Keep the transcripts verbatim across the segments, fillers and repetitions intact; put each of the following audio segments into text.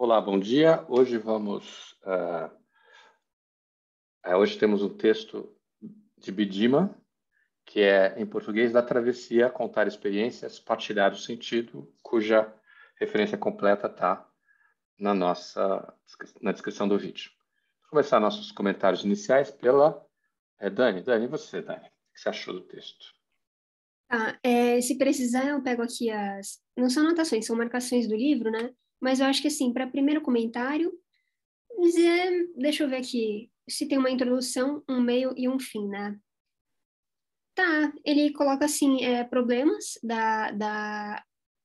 Olá, bom dia. Hoje vamos... Uh, uh, hoje temos um texto de Bidima, que é, em português, da travessia, contar experiências, partilhar o sentido, cuja referência completa está na nossa na descrição do vídeo. Vou começar nossos comentários iniciais pela é, Dani. Dani, e você, Dani? O que você achou do texto? Ah, é, se precisar, eu pego aqui as... Não são anotações, são marcações do livro, né? Mas eu acho que, assim, para primeiro comentário, dizer, deixa eu ver aqui, se tem uma introdução, um meio e um fim, né? Tá, ele coloca, assim, é, problemas da, da,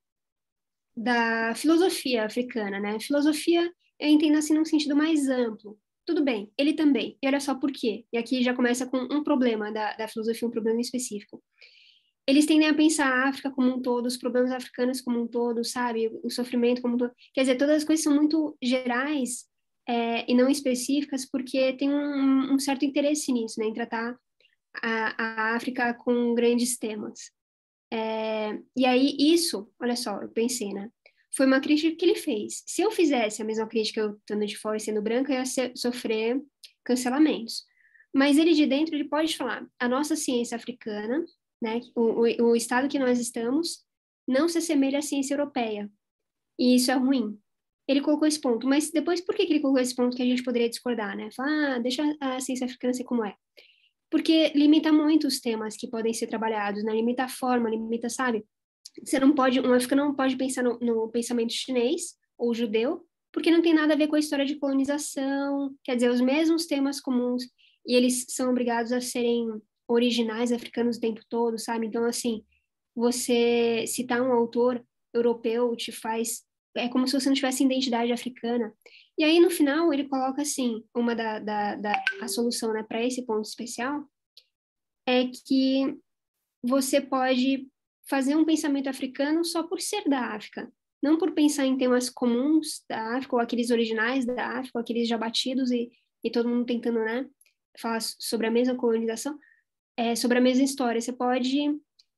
da filosofia africana, né? Filosofia, eu entendo, assim, num sentido mais amplo. Tudo bem, ele também. E olha só por quê. E aqui já começa com um problema da, da filosofia, um problema específico. Eles tendem a pensar a África como um todo, os problemas africanos como um todo, sabe? O sofrimento como um todo. Quer dizer, todas as coisas são muito gerais é, e não específicas, porque tem um, um certo interesse nisso, né? Em tratar a, a África com grandes temas. É, e aí, isso, olha só, eu pensei, né? Foi uma crítica que ele fez. Se eu fizesse a mesma crítica, eu estando de fora e sendo branca, eu ia ser, sofrer cancelamentos. Mas ele de dentro, ele pode falar, a nossa ciência africana, né, o, o, o estado que nós estamos, não se assemelha à ciência europeia. E isso é ruim. Ele colocou esse ponto, mas depois por que, que ele colocou esse ponto que a gente poderia discordar, né? Falar, ah, deixa a ciência africana ser como é. Porque limita muito os temas que podem ser trabalhados, né? Limita a forma, limita, sabe? Você não pode, um africano não pode pensar no, no pensamento chinês ou judeu, porque não tem nada a ver com a história de colonização, quer dizer, os mesmos temas comuns, e eles são obrigados a serem originais africanos o tempo todo, sabe? Então, assim, você citar um autor europeu te faz... É como se você não tivesse identidade africana. E aí, no final, ele coloca, assim, uma da, da, da a solução, né, para esse ponto especial, é que você pode fazer um pensamento africano só por ser da África, não por pensar em temas comuns da África, ou aqueles originais da África, ou aqueles já batidos e, e todo mundo tentando, né, falar sobre a mesma colonização, é, sobre a mesma história. Você pode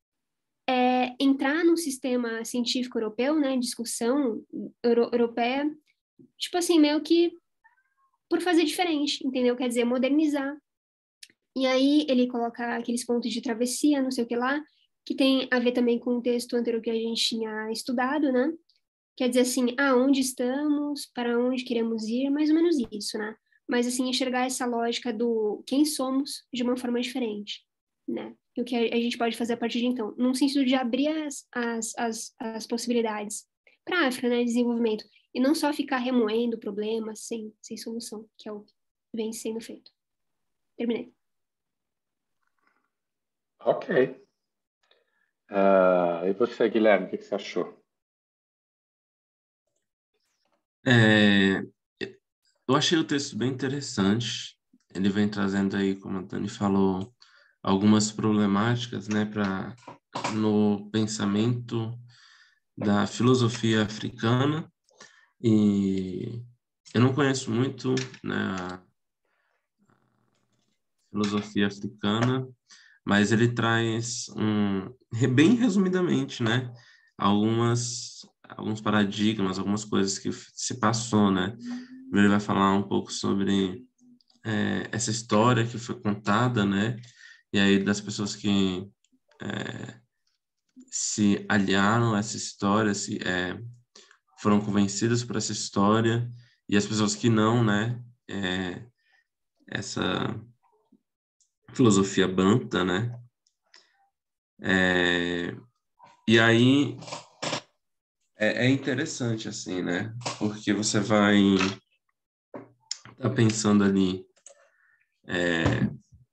é, entrar no sistema científico europeu, né, discussão euro, europeia, tipo assim, meio que por fazer diferente, entendeu? Quer dizer, modernizar. E aí ele coloca aqueles pontos de travessia, não sei o que lá, que tem a ver também com o texto anterior que a gente tinha estudado, né? Quer dizer assim, aonde estamos, para onde queremos ir, mais ou menos isso, né? Mas assim, enxergar essa lógica do quem somos de uma forma diferente, né? E o que a gente pode fazer a partir de então, num sentido de abrir as, as, as, as possibilidades para a África, né? Desenvolvimento. E não só ficar remoendo problemas sem, sem solução, que é o que vem sendo feito. Terminei. Ok. Uh, e você, Guilherme, o que, que você achou? É, eu achei o texto bem interessante. Ele vem trazendo aí, como a Dani falou, algumas problemáticas, né, para no pensamento da filosofia africana. E eu não conheço muito, né, a filosofia africana, mas ele traz um, bem resumidamente, né, algumas alguns paradigmas, algumas coisas que se passou, né. Ele vai falar um pouco sobre é, essa história que foi contada, né, e aí das pessoas que é, se aliaram a essa história, se é, foram convencidas por essa história, e as pessoas que não, né, é, essa filosofia Banta, né, é, e aí é, é interessante, assim, né, porque você vai tá pensando ali é,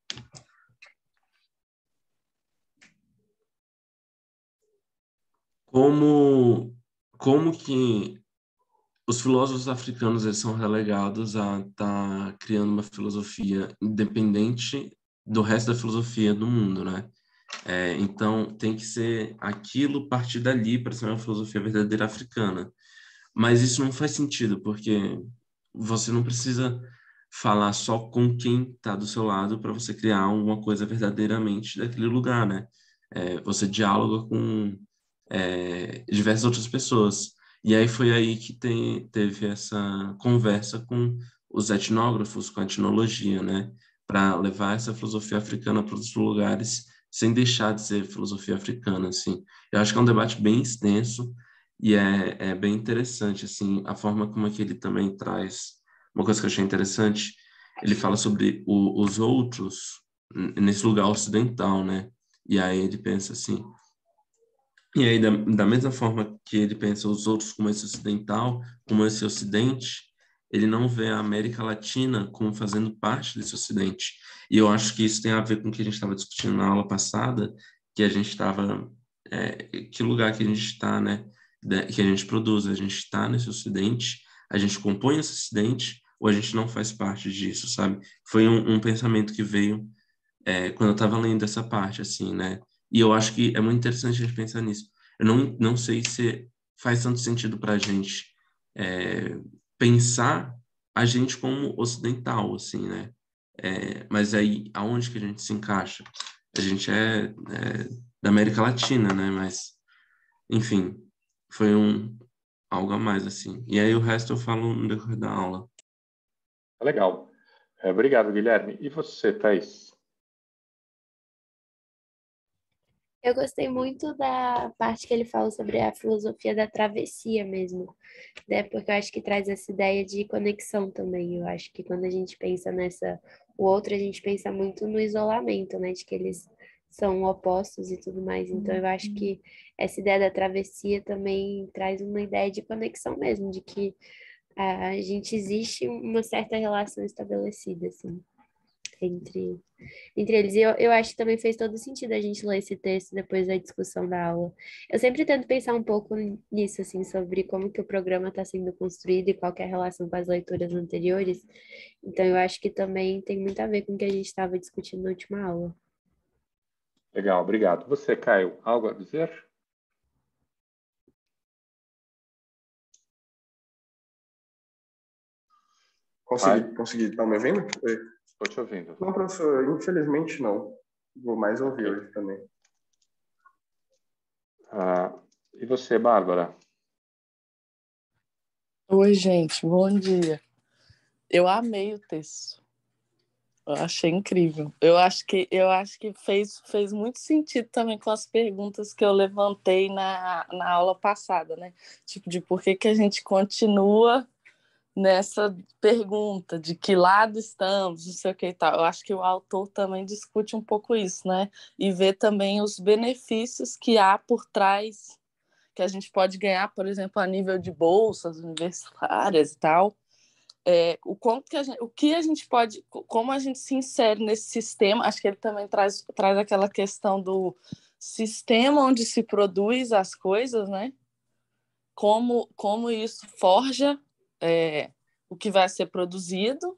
como, como que os filósofos africanos eles são relegados a estar tá criando uma filosofia independente do resto da filosofia do mundo, né? É, então, tem que ser aquilo partir dali para ser uma filosofia verdadeira africana. Mas isso não faz sentido, porque você não precisa falar só com quem está do seu lado para você criar uma coisa verdadeiramente daquele lugar, né? É, você dialoga com é, diversas outras pessoas. E aí foi aí que tem, teve essa conversa com os etnógrafos, com a etnologia, né? Para levar essa filosofia africana para outros lugares, sem deixar de ser filosofia africana, assim. Eu acho que é um debate bem extenso e é, é bem interessante, assim, a forma como é que ele também traz. Uma coisa que eu achei interessante, ele fala sobre o, os outros n- nesse lugar ocidental, né? E aí ele pensa assim, e aí, da, da mesma forma que ele pensa os outros como esse ocidental, como esse ocidente, ele não vê a América Latina como fazendo parte desse ocidente. E eu acho que isso tem a ver com o que a gente estava discutindo na aula passada, que a gente estava, é, que lugar que a gente está, né? Da- Que a gente produz, a gente está nesse ocidente, a gente compõe esse ocidente, ou a gente não faz parte disso, sabe? Foi um, um pensamento que veio é, quando eu estava lendo essa parte, assim, né? E eu acho que é muito interessante a gente pensar nisso. Eu não, não sei se faz tanto sentido para a gente é, pensar a gente como ocidental, assim, né? É, mas aí, aonde que a gente se encaixa? A gente é, é da América Latina, né? Mas, enfim, foi um algo a mais, assim. E aí o resto eu falo no decorrer da aula. Legal. É, obrigado, Guilherme. E você, Thaís? Eu gostei muito da parte que ele fala sobre a filosofia da travessia mesmo, né? Porque eu acho que traz essa ideia de conexão também. Eu acho que quando a gente pensa nessa, o outro, a gente pensa muito no isolamento, né? De que eles são opostos e tudo mais. Então, eu acho que essa ideia da travessia também traz uma ideia de conexão mesmo, de que a gente existe uma certa relação estabelecida, assim, entre entre eles. E eu, eu acho que também fez todo sentido a gente ler esse texto depois da discussão da aula. Eu sempre tento pensar um pouco nisso, assim, sobre como que o programa está sendo construído e qual que é a relação com as leituras anteriores. Então, eu acho que também tem muito a ver com o que a gente estava discutindo na última aula. Legal, obrigado. Você, Caio, algo a dizer? Vai, Consegui, consegui. Estão me ouvindo? Oi. estou te ouvindo. Não, professor, infelizmente não. Vou mais ouvir Ok. hoje também. Ah, e você, Bárbara? Oi, gente, bom dia. Eu amei o texto. Eu achei incrível. Eu acho que, eu acho que fez, fez muito sentido também com as perguntas que eu levantei na, na aula passada, né? Tipo, de por que, que a gente continua nessa pergunta, de que lado estamos, não sei o que e tal. Eu acho que o autor também discute um pouco isso, né? E vê também os benefícios que há por trás, que a gente pode ganhar, por exemplo, a nível de bolsas universitárias e tal. É, o, quanto que a gente, o que a gente pode, como a gente se insere nesse sistema. Acho que ele também traz, traz aquela questão do sistema onde se produz as coisas, né? Como, como isso forja é, o que vai ser produzido.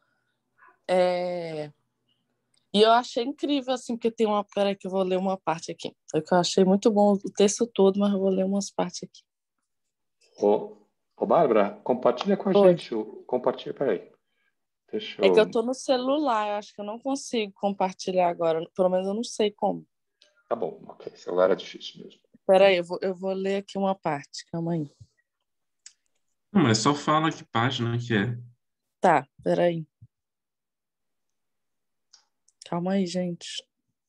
É, e eu achei incrível, assim, porque tem uma... Peraí que eu vou ler uma parte aqui. É que eu achei muito bom o texto todo, mas eu vou ler umas partes aqui. Ô, ô, Bárbara, compartilha com a Oi. gente. O, compartilha, peraí. Deixa É que eu eu... tô no celular, eu acho que eu não consigo compartilhar agora. Pelo menos eu não sei como. Tá bom, ok. Celular é difícil mesmo. Peraí, eu vou, eu vou ler aqui uma parte. Calma aí. Não, mas só fala que página que é. Tá, peraí. Calma aí, gente.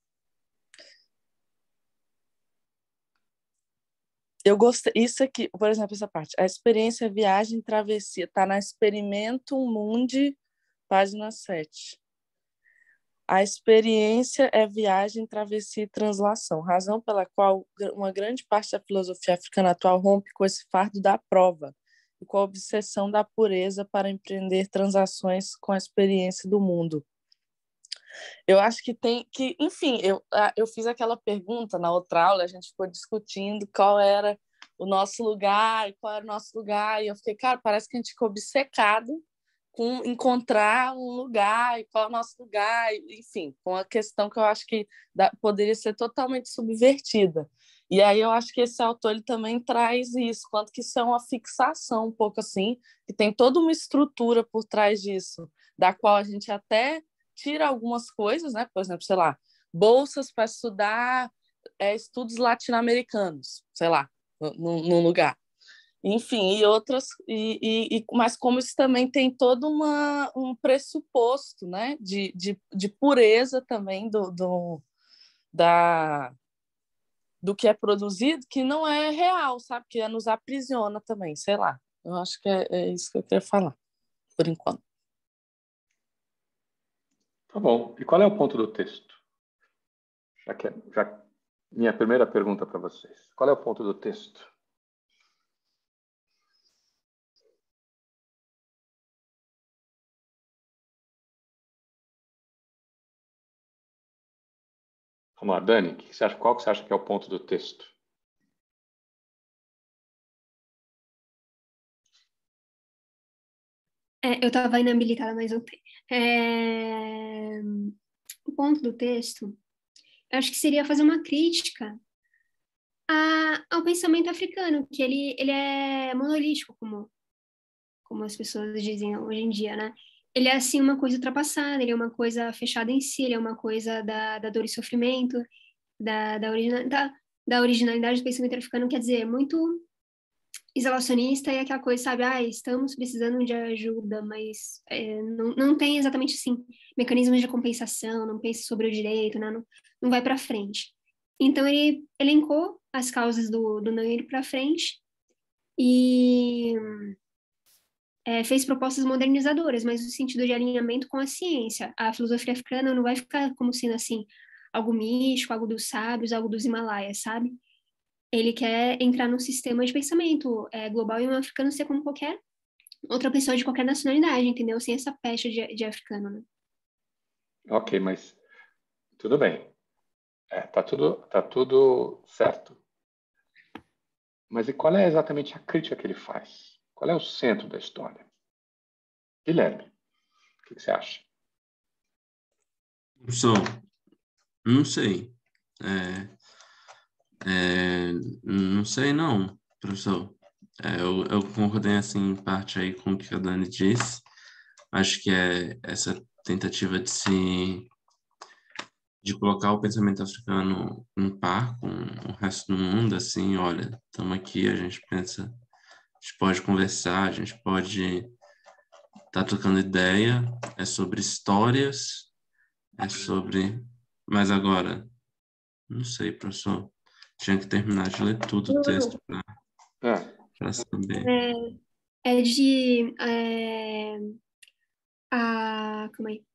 Eu gostei. Isso aqui, por exemplo, essa parte. A experiência viagem travessia. Tá na Experimento Mundi, página sete. A experiência é viagem, travessia e translação, razão pela qual uma grande parte da filosofia africana atual rompe com esse fardo da prova e com a obsessão da pureza para empreender transações com a experiência do mundo. Eu acho que tem que, enfim, eu, eu fiz aquela pergunta na outra aula, a gente ficou discutindo qual era o nosso lugar e qual era o nosso lugar, e eu fiquei, cara, parece que a gente ficou obcecado com encontrar um lugar e qual é o nosso lugar, enfim, com a questão que eu acho que da, poderia ser totalmente subvertida. E aí eu acho que esse autor ele também traz isso, quanto que isso é uma fixação um pouco assim, que tem toda uma estrutura por trás disso, da qual a gente até tira algumas coisas, né? Por exemplo, sei lá, bolsas para estudar é, estudos latino-americanos, sei lá, num lugar. enfim, e outras, e, e, e, mas como isso também tem todo uma, um pressuposto, né, de, de, de pureza também do, do, da, do que é produzido, que não é real, sabe, que nos aprisiona também, sei lá. Eu acho que é, é isso que eu queria falar, por enquanto. Tá bom. E qual é o ponto do texto? Já que é, já, minha primeira pergunta para vocês. Qual é o ponto do texto? Vamos lá, Dani, o que você acha, qual que você acha que é o ponto do texto? É, eu estava inabilitada, mas eu tenho. É, o ponto do texto, eu acho que seria fazer uma crítica a, ao pensamento africano, que ele, ele é monolítico, como, como as pessoas dizem hoje em dia, né? Ele é, assim, uma coisa ultrapassada, ele é uma coisa fechada em si, ele é uma coisa da, da dor e sofrimento, da, da, origina, da, da originalidade do pensamento africano, quer dizer, muito isolacionista e aquela coisa, sabe, ah, estamos precisando de ajuda, mas é, não, não tem exatamente, assim, mecanismos de compensação, não pensa sobre o direito, né? não, não vai para frente. Então, ele elencou as causas do, do não ir para frente e é, fez propostas modernizadoras, mas no sentido de alinhamento com a ciência. A filosofia africana não vai ficar como sendo, assim, algo místico, algo dos sábios, algo dos Himalaias, sabe? Ele quer entrar num sistema de pensamento é, global e um africano ser como qualquer outra pessoa de qualquer nacionalidade, entendeu? Sem essa pecha de, de africano, né? Ok, mas tudo bem. É, tá tudo, tá tudo certo. Mas e qual é exatamente a crítica que ele faz? Qual é o centro da história? Guilherme, o que, que você acha? Professor, não sei. É, é, não sei não, professor. É, eu, eu concordei assim em parte aí com o que a Dani disse. Acho que é essa tentativa de se de colocar o pensamento africano em par com o resto do mundo, assim, olha, estamos aqui, a gente pensa, a gente pode conversar, a gente pode estar tá trocando ideia, é sobre histórias, é sobre... Mas agora, não sei, professor, tinha que terminar de ler tudo o texto para É, saber. É, é de... É, a, como é?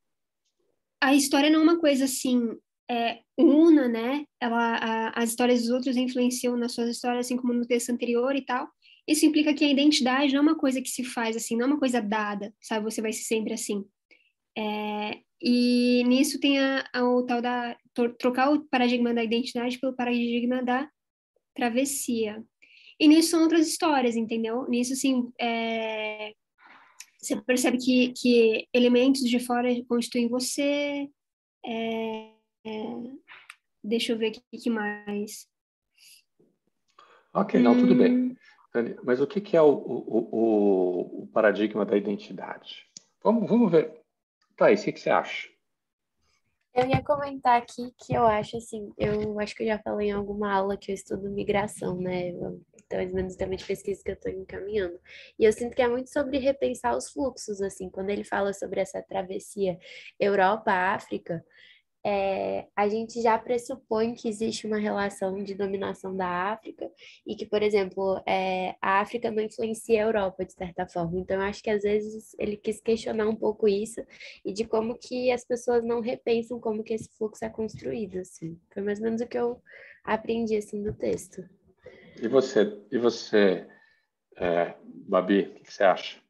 A história não é uma coisa assim, é, una, né? Ela, a, as histórias dos outros influenciam nas suas histórias, assim como no texto anterior e tal. Isso implica que a identidade não é uma coisa que se faz assim, não é uma coisa dada, sabe? Você vai ser sempre assim. É, e nisso tem a, a, o tal da... trocar o paradigma da identidade pelo paradigma da travessia. E nisso são outras histórias, entendeu? Nisso, assim, é, você percebe que, que elementos de fora constituem você. É, é, deixa eu ver o que mais. ok, não, tudo bem. Mas o que, que é o, o, o, o paradigma da identidade? Vamos, vamos ver. Thaís, o que, que você acha? Eu ia comentar aqui que eu acho assim, eu acho que eu já falei em alguma aula que eu estudo migração, né? Eu- Então, mais ou menos o tema de pesquisa que eu estou encaminhando. E eu sinto que é muito sobre repensar os fluxos, assim, quando ele fala sobre essa travessia Europa-África, é, a gente já pressupõe que existe uma relação de dominação da África e que, por exemplo, é, a África não influencia a Europa, de certa forma. Então, eu acho que às vezes ele quis questionar um pouco isso e de como que as pessoas não repensam como que esse fluxo é construído, assim. Foi mais ou menos o que eu aprendi, assim, do texto. E você, e você é, Babi, o que, que você acha?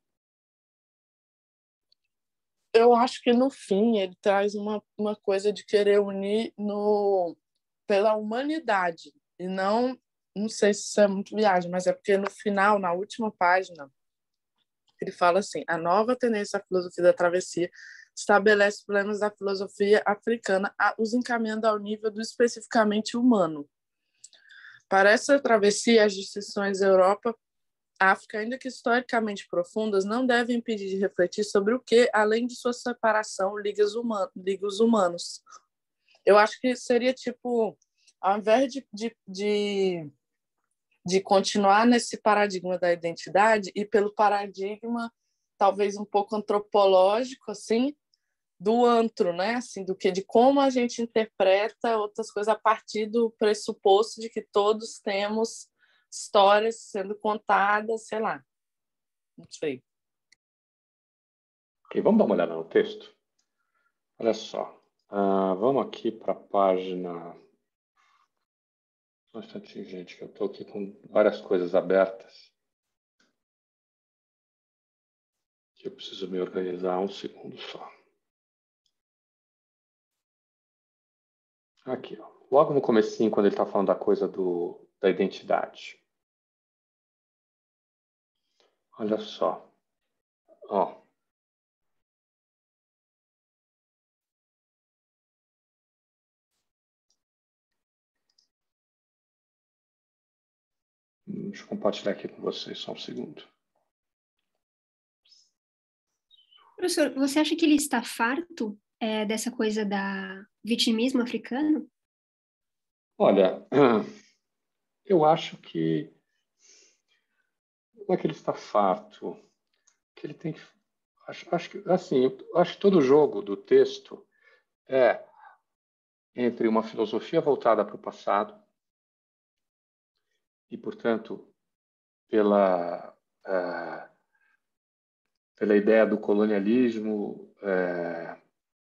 Eu acho que no fim ele traz uma, uma coisa de querer unir no, pela humanidade e não, não sei se isso é muito viagem, mas é porque no final, na última página, ele fala assim: a nova tendência à filosofia da travessia estabelece problemas da filosofia africana, os encaminhando ao nível do especificamente humano. Para essa travessia, as distinções Europa África, ainda que historicamente profundas, não devem impedir de refletir sobre o que, além de sua separação, liga os humanos. Liga os humanos. Eu acho que seria tipo, ao invés de, de, de, de continuar nesse paradigma da identidade e pelo paradigma talvez um pouco antropológico, assim, do antro, né? Assim, do que de como a gente interpreta outras coisas a partir do pressuposto de que todos temos histórias sendo contadas, sei lá. Não sei. Ok, vamos dar uma olhada no texto? Olha só. Uh, vamos aqui para a página... Um instantinho, gente, que eu estou aqui com várias coisas abertas. Que eu preciso me organizar um segundo só. Aqui, ó. Logo no comecinho, quando ele está falando da coisa do, da identidade. Olha só. Ó. Deixa eu compartilhar aqui com vocês só um segundo. Professor, você acha que ele está farto é, dessa coisa da vitimismo africano? Olha, eu acho que não é que ele está farto, que ele tem que... Acho, acho que, assim, eu acho que todo jogo do texto é entre uma filosofia voltada para o passado e, portanto, pela, uh, pela ideia do colonialismo, uh,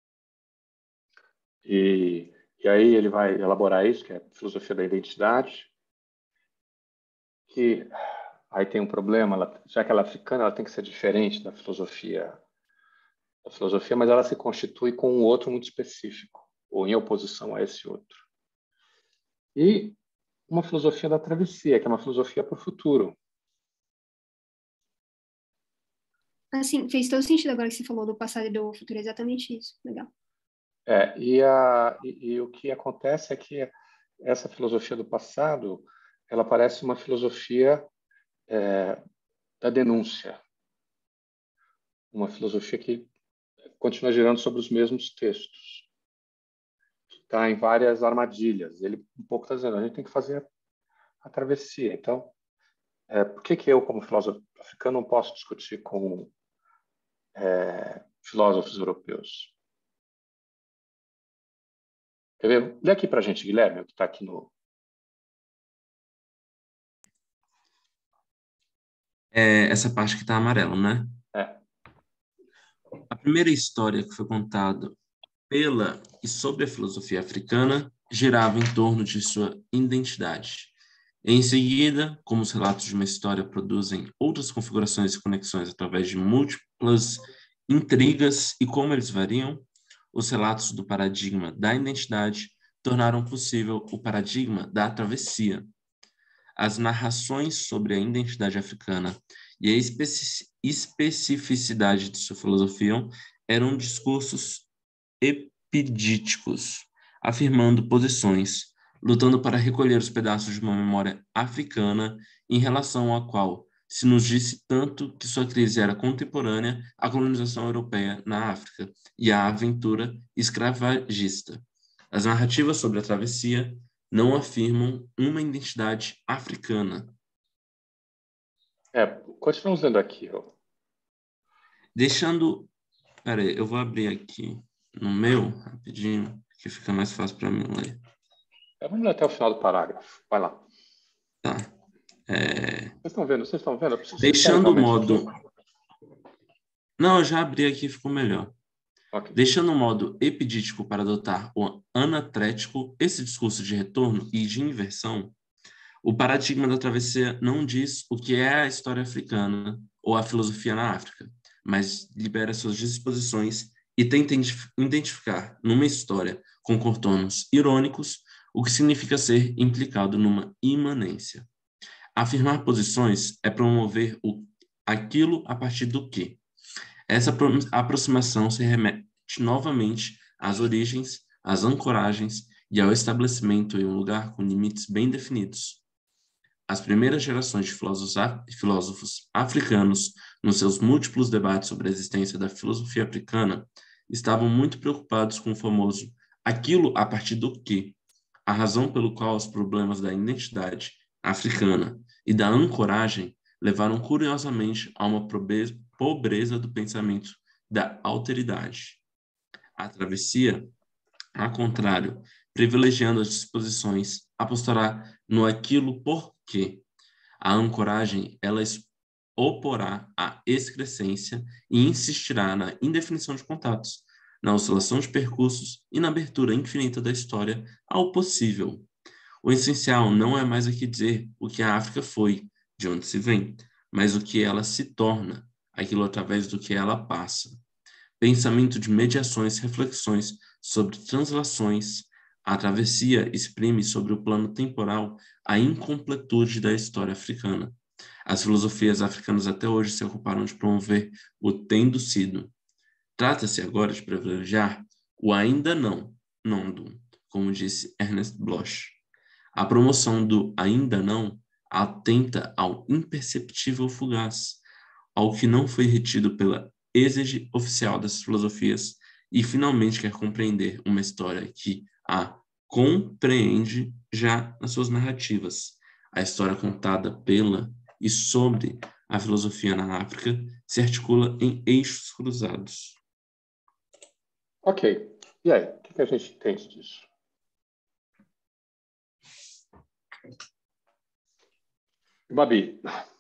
e, e aí ele vai elaborar isso, que é a filosofia da identidade, que aí tem um problema, ela, já que ela é africana, ela tem que ser diferente da filosofia, da filosofia, mas ela se constitui com um outro muito específico, ou em oposição a esse outro. E uma filosofia da travessia, que é uma filosofia para o futuro. Assim, fez todo sentido agora que você falou do passado e do futuro, é exatamente isso. Legal. É, e, a, e, e o que acontece é que essa filosofia do passado, ela parece uma filosofia é, da denúncia. Uma filosofia que continua girando sobre os mesmos textos. Está em várias armadilhas. Ele um pouco está dizendo, a gente tem que fazer a travessia. Então, é, por que, que eu, como filósofo africano, não posso discutir com é, filósofos europeus? Quer ver? Lê aqui para a gente, Guilherme, o que está aqui no... É essa parte que está amarelo, né? É. A primeira história que foi contada pela e sobre a filosofia africana girava em torno de sua identidade. Em seguida, como os relatos de uma história produzem outras configurações e conexões através de múltiplas intrigas e como eles variam, os relatos do paradigma da identidade tornaram possível o paradigma da travessia. As narrações sobre a identidade africana e a especi- especificidade de sua filosofia eram discursos epidíticos, afirmando posições, lutando para recolher os pedaços de uma memória africana em relação à qual se nos disse tanto que sua crise era contemporânea à colonização europeia na África e à aventura escravagista. As narrativas sobre a travessia não afirmam uma identidade africana. É, continuamos lendo aqui. Ó. Deixando... Peraí, eu vou abrir aqui no meu, rapidinho, que fica mais fácil para mim ler. É, vamos ler até o final do parágrafo. Vai lá. Tá. É... Vocês estão vendo? Vocês estão vendo? Eu preciso Deixando o modo... isso. Não, eu já abri aqui, ficou melhor. Okay. Deixando o modo epidítico para adotar o anatrético, esse discurso de retorno e de inversão, o paradigma da travessia não diz o que é a história africana ou a filosofia na África, mas libera suas disposições e tenta identificar numa história com contornos irônicos o que significa ser implicado numa imanência. Afirmar posições é promover o aquilo a partir do que. Essa aproximação se remete novamente às origens, às ancoragens e ao estabelecimento em um lugar com limites bem definidos. As primeiras gerações de filósofos africanos, nos seus múltiplos debates sobre a existência da filosofia africana, estavam muito preocupados com o famoso aquilo a partir do que, a razão pelo qual os problemas da identidade, africana e da ancoragem levaram curiosamente a uma pobreza, pobreza do pensamento da alteridade. A travessia, ao contrário, privilegiando as disposições, apostará no aquilo porque a ancoragem ela oporá à excrescência e insistirá na indefinição de contatos, na oscilação de percursos e na abertura infinita da história ao possível. O essencial não é mais aqui dizer o que a África foi, de onde se vem, mas o que ela se torna, aquilo através do que ela passa. Pensamento de mediações, reflexões sobre translações, a travessia exprime sobre o plano temporal a incompletude da história africana. As filosofias africanas até hoje se ocuparam de promover o tendo sido. Trata-se agora de privilegiar o ainda não, nondo, como disse Ernest Bloch. A promoção do ainda não atenta ao imperceptível fugaz, ao que não foi retido pela exege oficial das filosofias e finalmente quer compreender uma história que a compreende já nas suas narrativas. A história contada pela e sobre a filosofia na África se articula em eixos cruzados. Ok. E aí, o que a gente entende disso? Babi.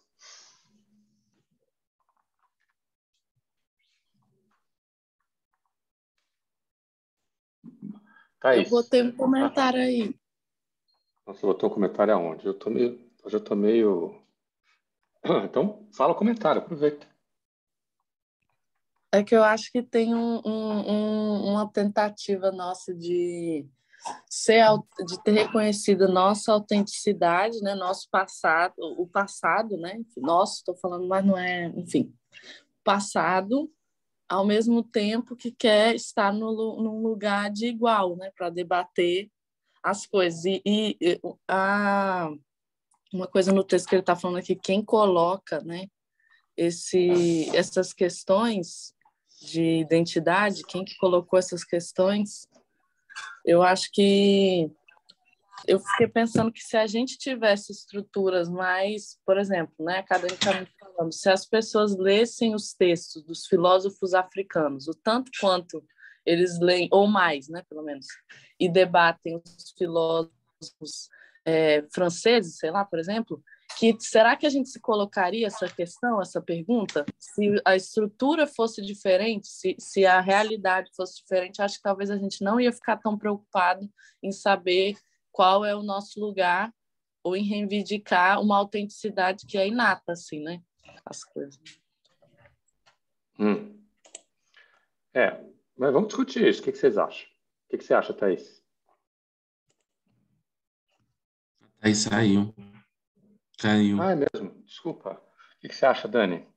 Thaís. Eu botei um comentário aí. Você botou um comentário aonde? Eu tô meio, hoje eu tô meio... Então, fala o comentário, aproveita. É que eu acho que tem um, um, um, uma tentativa nossa de ser, de ter reconhecido nossa autenticidade, né, nosso passado, o passado, né, nosso, estou falando, mas não é, enfim, passado, ao mesmo tempo que quer estar no, num lugar de igual, né, para debater as coisas. E, e a, uma coisa no texto que ele está falando aqui, quem coloca, né, esse, essas questões de identidade, quem que colocou essas questões, eu acho que eu fiquei pensando que se a gente tivesse estruturas mais, por exemplo, né, academicamente falando, se as pessoas lessem os textos dos filósofos africanos, o tanto quanto eles leem, ou mais, né, pelo menos, e debatem os filósofos é, franceses, sei lá, por exemplo, que será que a gente se colocaria essa questão, essa pergunta? Se a estrutura fosse diferente, se, se a realidade fosse diferente, acho que talvez a gente não ia ficar tão preocupado em saber qual é o nosso lugar ou em reivindicar uma autenticidade que é inata, assim, né? As coisas. Hum. É, mas vamos discutir isso. O que, que vocês acham? O que, que você acha, Thaís? Aí saiu. Caiu. Ah, é mesmo? Desculpa. O que, que você acha, Dani?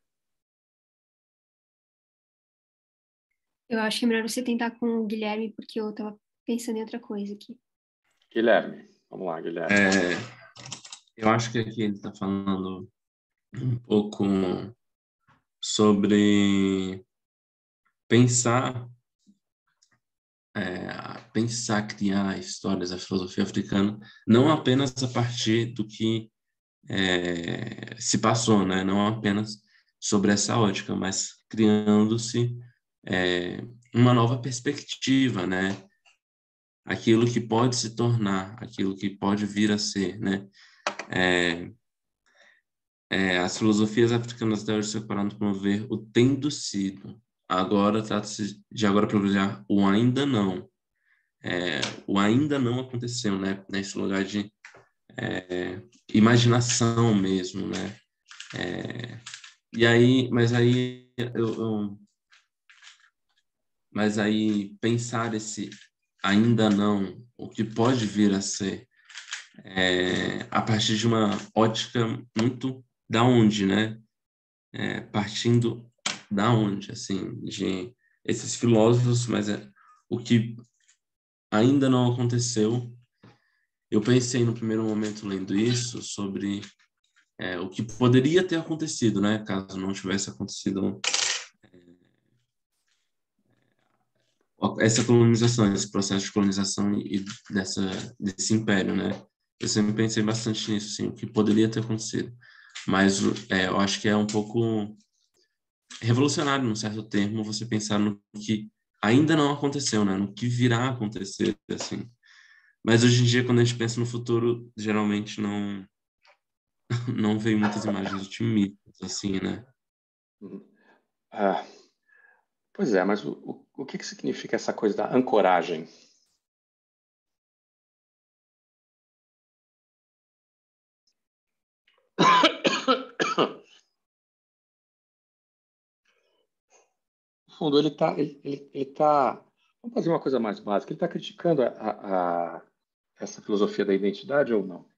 Eu acho que é melhor você tentar com o Guilherme, porque eu tava pensando em outra coisa aqui. Guilherme. Vamos lá, Guilherme. É, eu acho que aqui ele está falando um pouco sobre pensar, é, pensar, criar histórias da filosofia africana, não apenas a partir do que é, se passou, né? Não apenas sobre essa ótica, mas criando-se é, uma nova perspectiva, né? Aquilo que pode se tornar, aquilo que pode vir a ser, né? É, é, as filosofias africanas até hoje se separaram para promover o tendo sido. Agora trata-se de agora privilegiar o ainda não. É, o ainda não aconteceu, né? Nesse lugar de é, imaginação mesmo, né? É, e aí, mas aí eu, eu, mas aí pensar esse ainda não, o que pode vir a ser, é, a partir de uma ótica muito da onde, né? É, partindo da onde, assim, de esses filósofos, mas é, o que ainda não aconteceu. Eu pensei no primeiro momento lendo isso sobre é, o que poderia ter acontecido, né? Caso não tivesse acontecido essa colonização, esse processo de colonização e dessa, desse império, né? Eu sempre pensei bastante nisso, assim, o que poderia ter acontecido. Mas é, eu acho que é um pouco revolucionário, num certo termo, você pensar no que ainda não aconteceu, né? No que virá a acontecer, assim. Mas hoje em dia, quando a gente pensa no futuro, geralmente não não vem muitas imagens otimistas, assim, né? Uhum. Ah, pois é, mas o, o, o que que significa essa coisa da ancoragem? No fundo, ele está ele, ele, ele tá, vamos fazer uma coisa mais básica, ele está criticando a, a, a- essa filosofia da identidade ou não?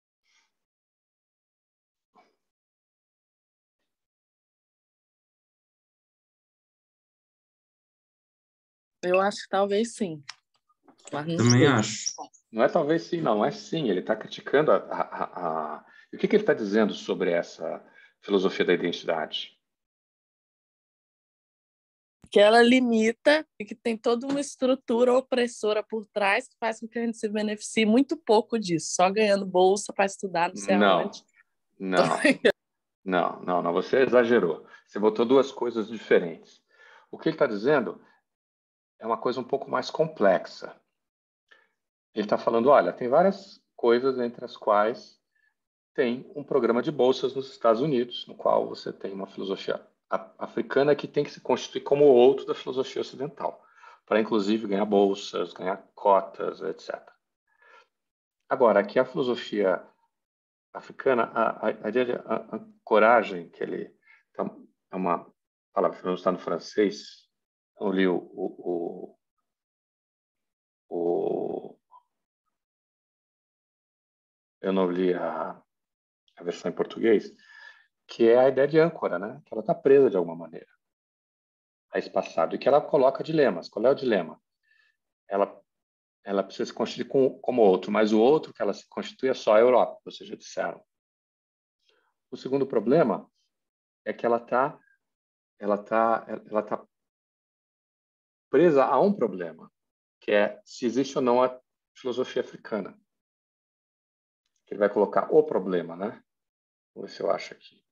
Eu acho que talvez sim, mas não Também sei. acho. Não é talvez sim, não, é sim. Ele está criticando a, a, a, a... E o que que ele está dizendo sobre essa filosofia da identidade? Que ela limita e que tem toda uma estrutura opressora por trás que faz com que a gente se beneficie muito pouco disso, só ganhando bolsa para estudar não sei Não, aonde. não, não, não, não. Você exagerou. Você botou duas coisas diferentes. O que ele está dizendo é uma coisa um pouco mais complexa. Ele está falando, olha, tem várias coisas entre as quais tem um programa de bolsas nos Estados Unidos, no qual você tem uma filosofia africana que tem que se constituir como o outro da filosofia ocidental, para inclusive ganhar bolsas, ganhar cotas, etcétera. Agora, aqui a filosofia africana, a, a, a ideia de a, a coragem, que ele tá, é uma palavra que não está no francês, eu li o, o, o, o eu não li a, a versão em português, que é a ideia de âncora, né? Que ela está presa de alguma maneira a esse passado e que ela coloca dilemas. Qual é o dilema? Ela, ela precisa se constituir com, como outro, mas o outro que ela se constitui é só a Europa, vocês já disseram. O segundo problema é que ela está ela tá, ela tá presa a um problema, que é se existe ou não a filosofia africana. Que ele vai colocar o problema, né? Vamos ver se eu acho aqui.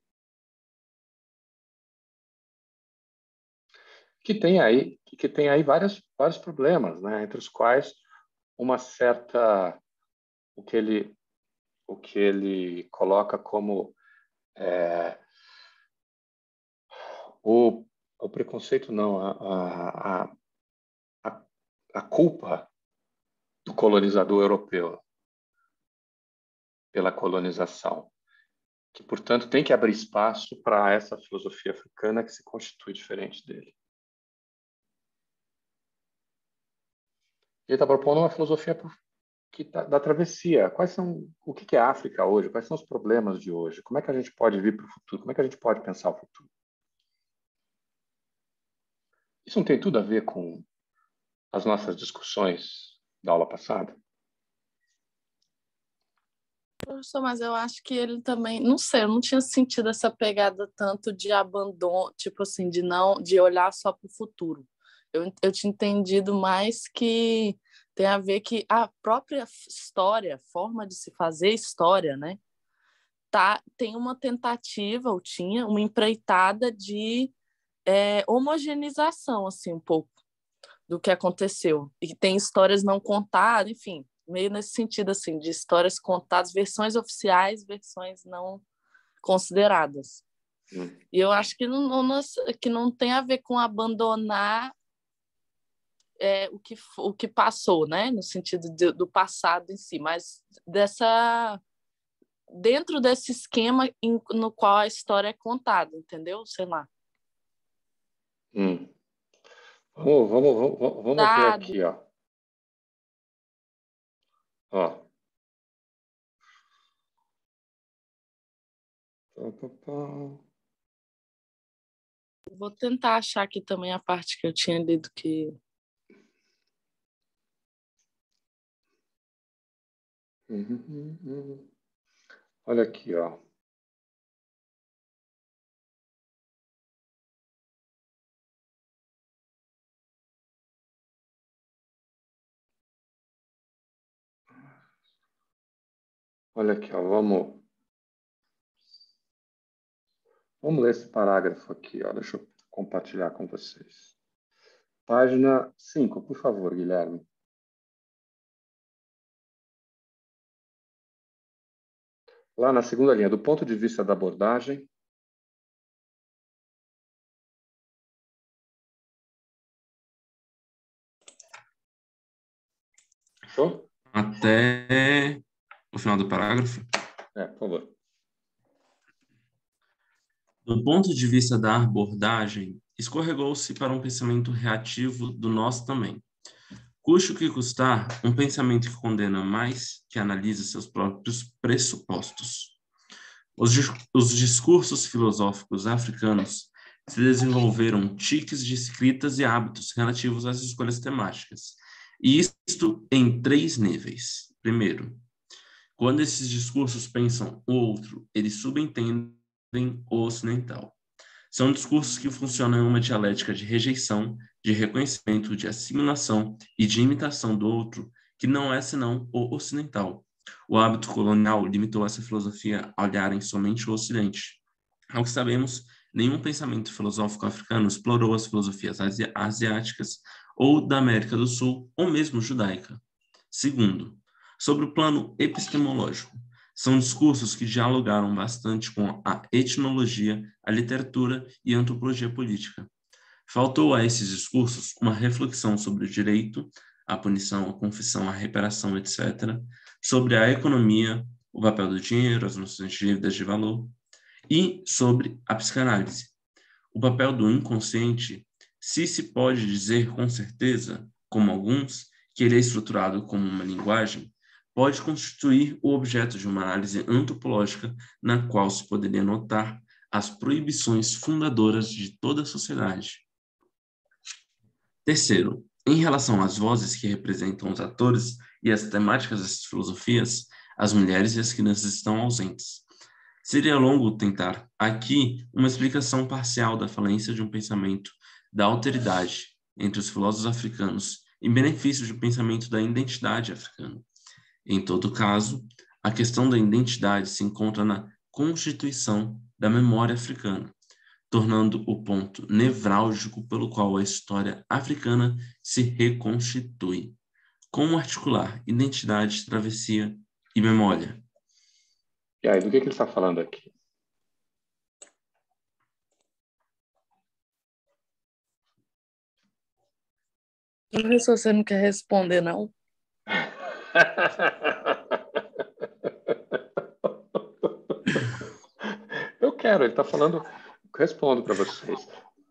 Que tem aí, que tem aí vários, vários problemas, né? Entre os quais uma certa o que ele o que ele coloca como é, o, o preconceito não a, a, a, a culpa do colonizador europeu pela colonização, que portanto tem que abrir espaço para essa filosofia africana que se constitui diferente dele. Ele está propondo uma filosofia que tá, da travessia. Quais são o que é a África hoje? Quais são os problemas de hoje? Como é que a gente pode vir para o futuro? Como é que a gente pode pensar o futuro? Isso não tem tudo a ver com as nossas discussões da aula passada? Professor, mas eu acho que ele também, não sei, eu não tinha sentido essa pegada tanto de abandono, tipo assim, de não, de olhar só para o futuro. Eu, eu tinha entendido mais que tem a ver que a própria história, forma de se fazer história, né? Tá, tem uma tentativa, ou tinha, uma empreitada de é, homogeneização, assim, um pouco do que aconteceu. E tem histórias não contadas, enfim, meio nesse sentido, assim, de histórias contadas, versões oficiais, versões não consideradas. Hum. E eu acho que não, não, que não tem a ver com abandonar é, o, que, o que passou, né? No sentido de, do passado em si, mas dessa dentro desse esquema em, no qual a história é contada, entendeu? Sei lá. Hum. Vamos, vamos, vamos, vamos ver Dado. aqui, ó. Ó. Vou tentar achar aqui também a parte que eu tinha lido que Uhum. Olha aqui, ó. Olha aqui, ó, vamos, vamos ler esse parágrafo aqui, ó. Deixa eu compartilhar com vocês. Página cinco, por favor, Guilherme. Lá na segunda linha, do ponto de vista da abordagem, show? Até o final do parágrafo. É, por favor. Do ponto de vista da abordagem, escorregou-se para um pensamento reativo do nós também. Custe o que custar, um pensamento que condena mais que analisa seus próprios pressupostos. Os, os discursos filosóficos africanos se desenvolveram tiques de escritas e hábitos relativos às escolhas temáticas, e isto em três níveis. Primeiro, quando esses discursos pensam o outro, eles subentendem o ocidental. São discursos que funcionam em uma dialética de rejeição, de reconhecimento, de assimilação e de imitação do outro, que não é senão o ocidental. O hábito colonial limitou essa filosofia a olharem somente o Ocidente. Ao que sabemos, nenhum pensamento filosófico africano explorou as filosofias asi- asiáticas ou da América do Sul, ou mesmo judaica. Segundo, sobre o plano epistemológico, são discursos que dialogaram bastante com a etnologia, a literatura e a antropologia política. Faltou a esses discursos uma reflexão sobre o direito, a punição, a confissão, a reparação, etcétera, sobre a economia, o papel do dinheiro, as noções de dívidas de valor, e sobre a psicanálise. O papel do inconsciente, se se pode dizer com certeza, como alguns, que ele é estruturado como uma linguagem, pode constituir o objeto de uma análise antropológica na qual se poderia notar as proibições fundadoras de toda a sociedade. Terceiro, em relação às vozes que representam os atores e as temáticas dessas filosofias, as mulheres e as crianças estão ausentes. Seria longo tentar, aqui, uma explicação parcial da falência de um pensamento da alteridade entre os filósofos africanos em benefício do pensamento da identidade africana. Em todo caso, a questão da identidade se encontra na constituição da memória africana, tornando o ponto nevrálgico pelo qual a história africana se reconstitui. Como articular identidade, travessia e memória? E aí, do que, que ele está falando aqui? Professor, você não quer responder, não? Eu quero, ele está falando, respondo para vocês.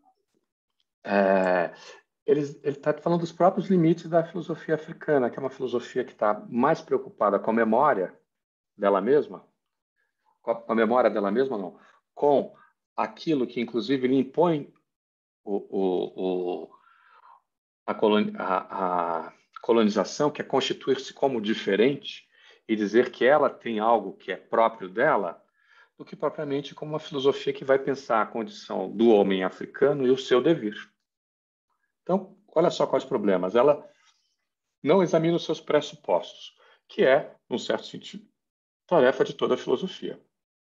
É, ele está falando dos próprios limites da filosofia africana, que é uma filosofia que está mais preocupada com a memória dela mesma, com a, com a memória dela mesma, não, com aquilo que, inclusive, lhe impõe o, o, o, a, coloni, a, a colonização, que é constituir-se como diferente e dizer que ela tem algo que é próprio dela, do que propriamente como uma filosofia que vai pensar a condição do homem africano e o seu devir. Então, olha só quais problemas. Ela não examina os seus pressupostos, que é, num certo sentido, tarefa de toda a filosofia.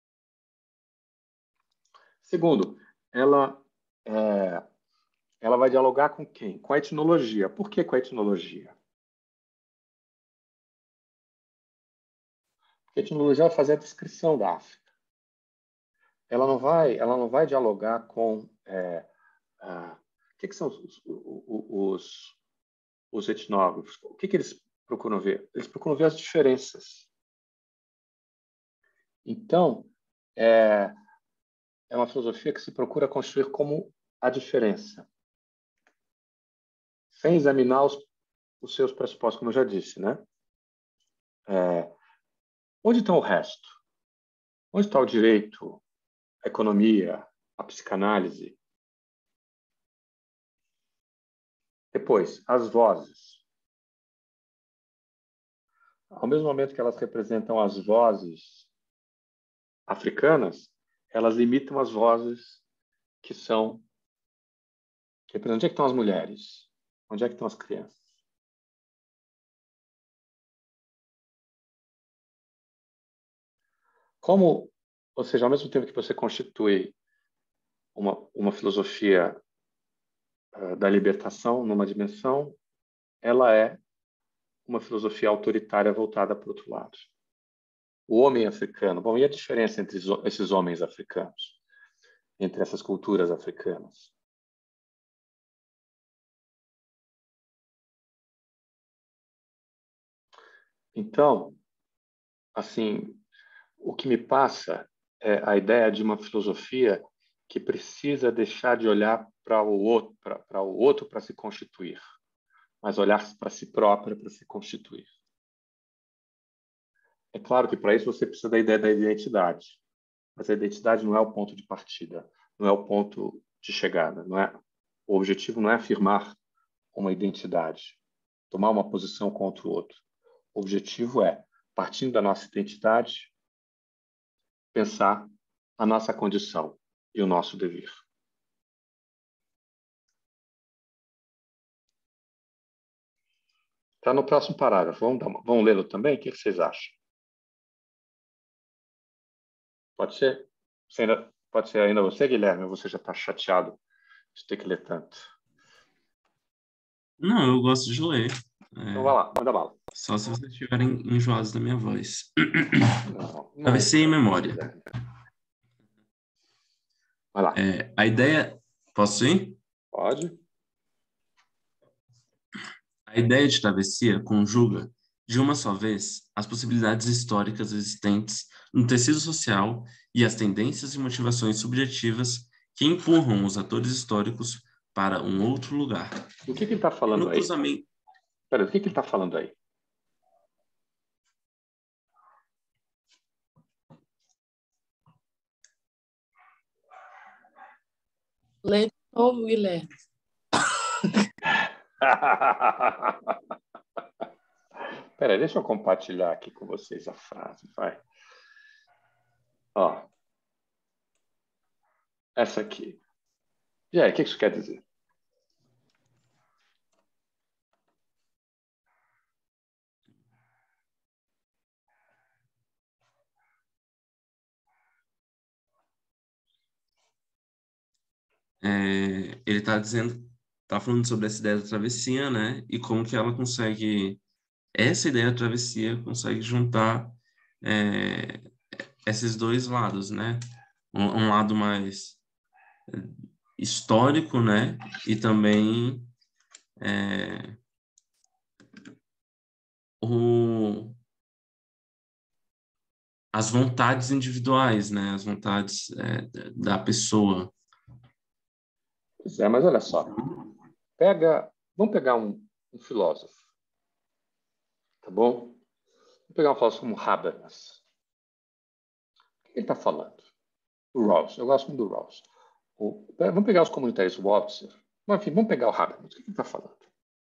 Segundo, ela, é, ela vai dialogar com quem? Com a etnologia. Por que com a etnologia? Porque a etnologia vai fazer a descrição da África. Ela não vai, ela não vai dialogar com... É, a, o que, que são os, os, os etnógrafos? O que, que eles procuram ver? Eles procuram ver as diferenças. Então, é, é uma filosofia que se procura construir como a diferença, sem examinar os, os seus pressupostos, como eu já disse, né? É, onde está o resto? Onde está o direito, a economia, a psicanálise? Depois, as vozes. Ao mesmo momento que elas representam as vozes africanas, elas limitam as vozes que são... Que representam, onde é que estão as mulheres? Onde é que estão as crianças? como, ou seja, ao mesmo tempo que você constitui uma, uma filosofia uh, da libertação numa dimensão, ela é uma filosofia autoritária voltada para o outro lado. O homem africano, bom, e a diferença entre esses homens africanos, entre essas culturas africanas? Então, assim, o que me passa é a ideia de uma filosofia que precisa deixar de olhar para o outro, para o outro para se constituir, mas olhar para si própria para se constituir. É claro que para isso você precisa da ideia da identidade, mas a identidade não é o ponto de partida, não é o ponto de chegada, não é. O objetivo não é afirmar uma identidade, tomar uma posição contra o outro. O objetivo é, partindo da nossa identidade, pensar a nossa condição e o nosso dever. Está no próximo parágrafo. Vamos, dar uma... Vamos lê-lo também? O que vocês acham? Pode ser? Você ainda... Pode ser ainda você, Guilherme, ou você já está chateado de ter que ler tanto? Não, eu gosto de ler. É, então vai lá, manda bala. Só se vocês estiverem enjoados da minha voz. Não, não, Travessia em memória. Vai lá. É, a ideia... Posso ir? Pode. A ideia de travessia conjuga, de uma só vez, as possibilidades históricas existentes no tecido social e as tendências e motivações subjetivas que empurram os atores históricos para um outro lugar. O que, que ele está falando no aí? Cruzamento... Pera, o que, que ele está falando aí? Lê de novo, Guilherme. Peraí, deixa eu compartilhar aqui com vocês a frase, vai. Ó. Essa aqui. E aí, o que isso quer dizer? É, ele está dizendo, está falando sobre essa ideia da travessia, né? E como que ela consegue, essa ideia da travessia consegue juntar é, esses dois lados, né? Um, um lado mais histórico, né? E também é, o, as vontades individuais, né? As vontades é, da pessoa. Pois é, mas olha só. Pega, vamos pegar um, um filósofo, tá bom? Vamos pegar um filósofo como Habermas. O que ele está falando? O Rawls. Eu gosto muito do Rawls. O, vamos pegar os comunitários Waltzer. Mas, enfim, vamos pegar o Habermas. O que ele está falando?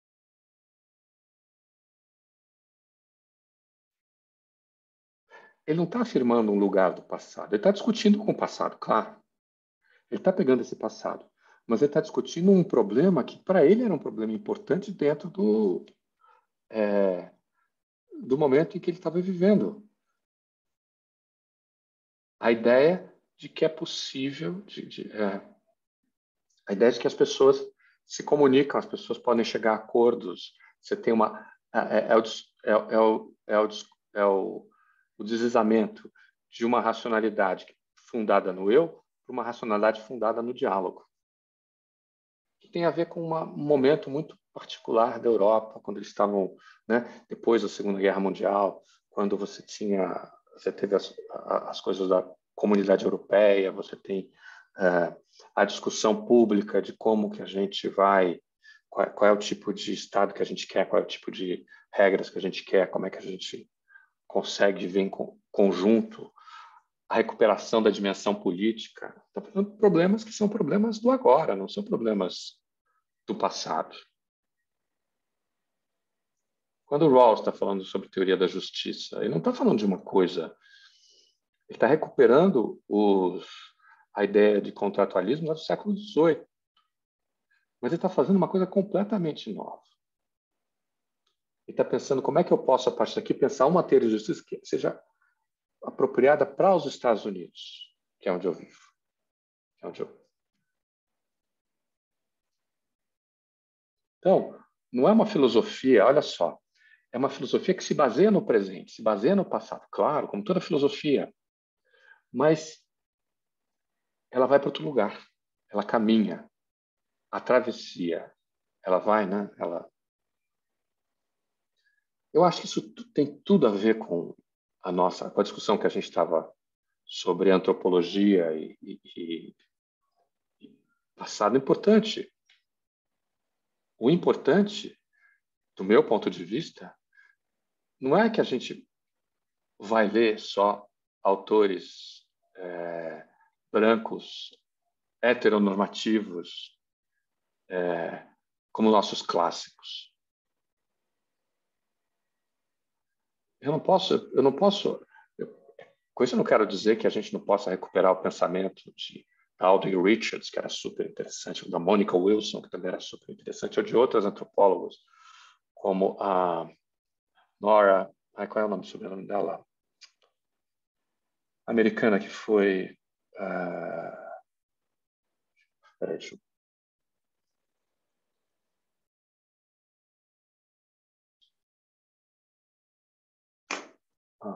Ele não está afirmando um lugar do passado. Ele está discutindo com o passado, claro. Ele está pegando esse passado. Mas ele está discutindo um problema que, para ele, era um problema importante dentro do, é, do momento em que ele estava vivendo. A ideia de que é possível, de, de, é, a ideia de que as pessoas se comunicam, as pessoas podem chegar a acordos. Você tem uma... É, é, o, é, é, o, é, o, é o, o deslizamento de uma racionalidade fundada no eu para uma racionalidade fundada no diálogo. Que tem a ver com uma, um momento muito particular da Europa, quando eles estavam, né, depois da Segunda Guerra Mundial, quando você tinha, você teve as, as coisas da Comunidade Europeia, você tem uh, a discussão pública de como que a gente vai, qual, qual é o tipo de Estado que a gente quer, qual é o tipo de regras que a gente quer, como é que a gente consegue viver em conjunto, a recuperação da dimensão política. Está falando de problemas que são problemas do agora, não são problemas do passado. Quando o Rawls está falando sobre teoria da justiça, ele não está falando de uma coisa... Ele está recuperando os, a ideia de contratualismo do século dezoito. Mas ele está fazendo uma coisa completamente nova. Ele está pensando como é que eu posso, a partir daqui, pensar uma teoria de justiça que seja apropriada para os Estados Unidos, que é onde eu vivo. Que é onde eu... Então, não é uma filosofia, olha só, é uma filosofia que se baseia no presente, se baseia no passado, claro, como toda filosofia, mas ela vai para outro lugar, ela caminha, a travessia, ela vai, né? Ela... Eu acho que isso tem tudo a ver com a nossa, com a discussão que a gente estava sobre antropologia e, e, e passado. Importante. O importante, do meu ponto de vista, não é que a gente vai ler só autores é, brancos, heteronormativos, é, como nossos clássicos. Eu não posso, eu não posso. Eu, com isso eu não quero dizer que a gente não possa recuperar o pensamento de Aldous Richards, que era super interessante, ou da Monica Wilson, que também era super interessante, ou de outras antropólogas, como a Nora, ai, qual é o nome, sobrenome dela? Americana que foi. Uh, peraí, deixa eu... ah.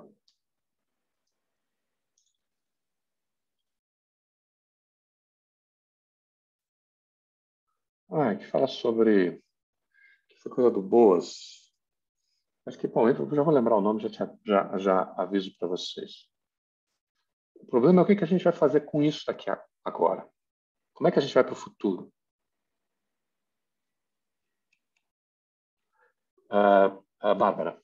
Ah, que fala sobre. Que foi coisa do Boas. Acho que, bom, eu já vou lembrar o nome, já, te, já, já aviso para vocês. O problema é o que a gente vai fazer com isso daqui a, agora. Como é que a gente vai para o futuro? Uh, uh, Bárbara.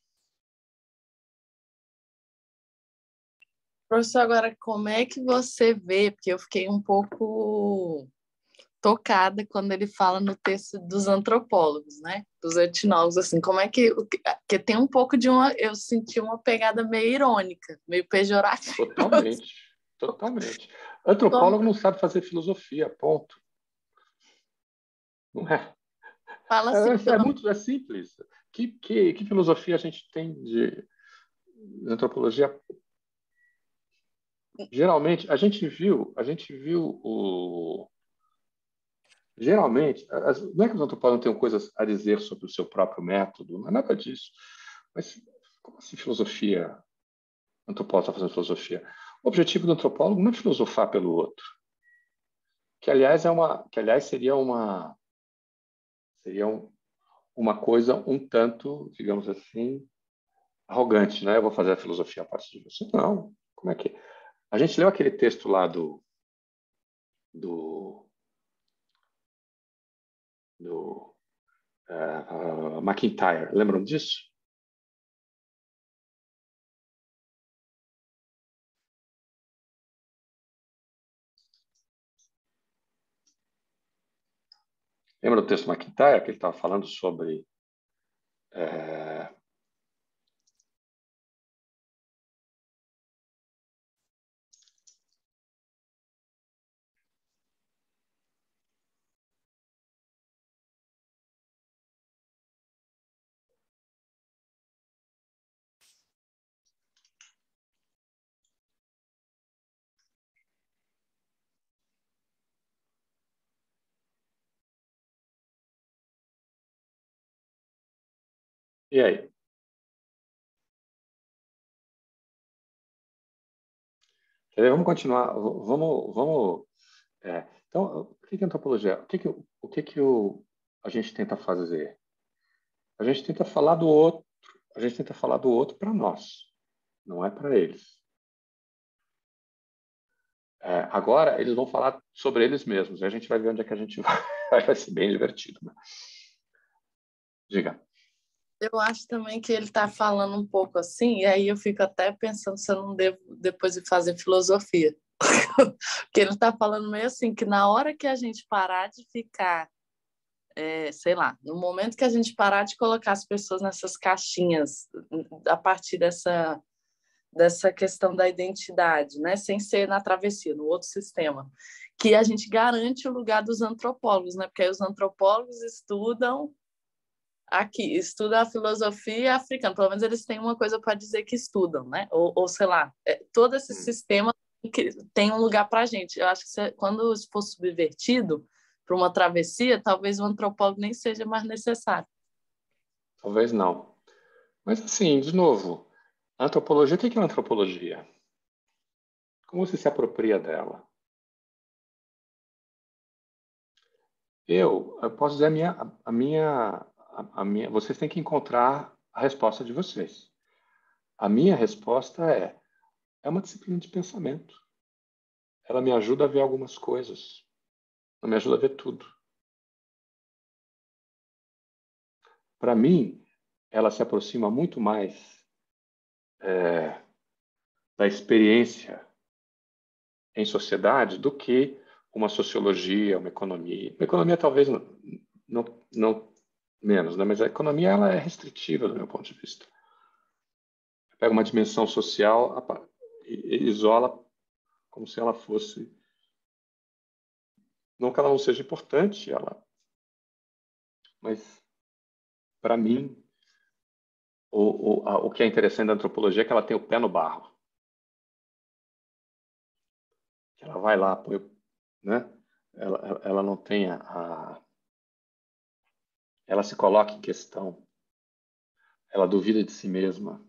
Professor, agora, como é que você vê? Porque eu fiquei um pouco tocada quando ele fala no texto dos antropólogos, né? Dos etnólogos, assim, como é que... Porque tem um pouco de uma... Eu senti uma pegada meio irônica, meio pejorativa. Totalmente, totalmente. Antropólogo não sabe fazer filosofia, ponto. Não é? Fala assim, É, é, pelo... muito é simples. Que, que, que filosofia a gente tem de, de antropologia? Geralmente, a gente viu, a gente viu o... Geralmente, as, não é que os antropólogos não tenham coisas a dizer sobre o seu próprio método, não é nada disso. Mas como assim filosofia? O antropólogo está fazendo filosofia. O objetivo do antropólogo não é filosofar pelo outro. Que, aliás, é uma, que, aliás seria uma... Seria um, uma coisa um tanto, digamos assim, arrogante, né? Eu vou fazer a filosofia a partir de você. Não. Como é que... A gente leu aquele texto lá do... do, do uh, uh, McIntyre. Lembram disso? Lembra do texto do McIntyre, que ele estava falando sobre... É... E aí? Vamos continuar. Vamos... vamos é. Então, o que é antropologia? O que, que, o que, que o, a gente tenta fazer? A gente tenta falar do outro. A gente tenta falar do outro para nós. Não é para eles. É, agora, eles vão falar sobre eles mesmos. E a gente vai ver onde é que a gente vai. Vai ser bem divertido. Né? Diga. Eu acho também que ele está falando um pouco assim, e aí eu fico até pensando se eu não devo depois de fazer filosofia. Porque ele está falando meio assim, que na hora que a gente parar de ficar, é, sei lá, no momento que a gente parar de colocar as pessoas nessas caixinhas, a partir dessa, dessa questão da identidade, né, sem ser na travessia, no outro sistema, que a gente garante o lugar dos antropólogos, né, porque aí os antropólogos estudam aqui, estuda a filosofia africana. Pelo menos eles têm uma coisa para dizer que estudam, né? Ou, ou sei lá, é, todo esse sistema que tem um lugar para a gente. Eu acho que se, quando isso for subvertido para uma travessia, talvez o antropólogo nem seja mais necessário. Talvez não. Mas, assim, de novo, a antropologia, o que é a antropologia? Como você se apropria dela? Eu, eu posso dizer a minha, a minha, a, a minha... Vocês têm que encontrar a resposta de vocês. A minha resposta é, é uma disciplina de pensamento. Ela me ajuda a ver algumas coisas. Ela me ajuda a ver tudo. Para mim, ela se aproxima muito mais é, da experiência em sociedade do que uma sociologia, uma economia. Uma economia talvez não, não, não menos, né? Mas a economia ela é restritiva do meu ponto de vista. Pega uma dimensão social e isola como se ela fosse... Não que ela não seja importante, ela... mas para mim o, o, a, o que é interessante da antropologia é que ela tem o pé no barro. Ela vai lá, põe, né? Ela, ela não tem a, a... Ela se coloca em questão. Ela duvida de si mesma.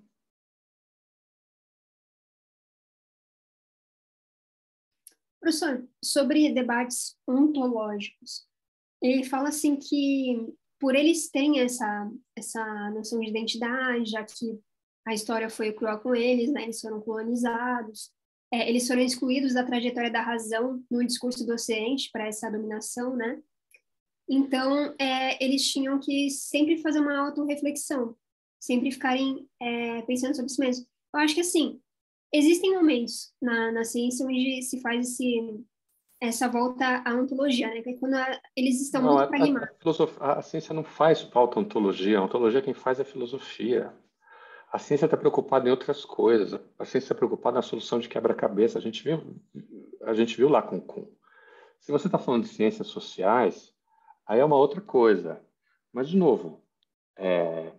Professor, sobre debates ontológicos, ele fala assim que por eles terem essa, essa noção de identidade, já que a história foi cruel com eles, né? Eles foram colonizados, é, eles foram excluídos da trajetória da razão no discurso do Ocidente para essa dominação, né? Então, é, eles tinham que sempre fazer uma autorreflexão, sempre ficarem é, pensando sobre si mesmos. Eu acho que, assim, existem momentos na, na ciência onde se faz esse, essa volta à ontologia, né? Que é quando a, eles estão Não, muito a, a, pragmáticos. filosof... a ciência não faz falta ontologia. A ontologia quem faz é a filosofia. A ciência está preocupada em outras coisas. A ciência está preocupada na solução de quebra-cabeça. A gente viu, a gente viu lá com Kuhn. Se você está falando de ciências sociais, aí é uma outra coisa. Mas, de novo, é...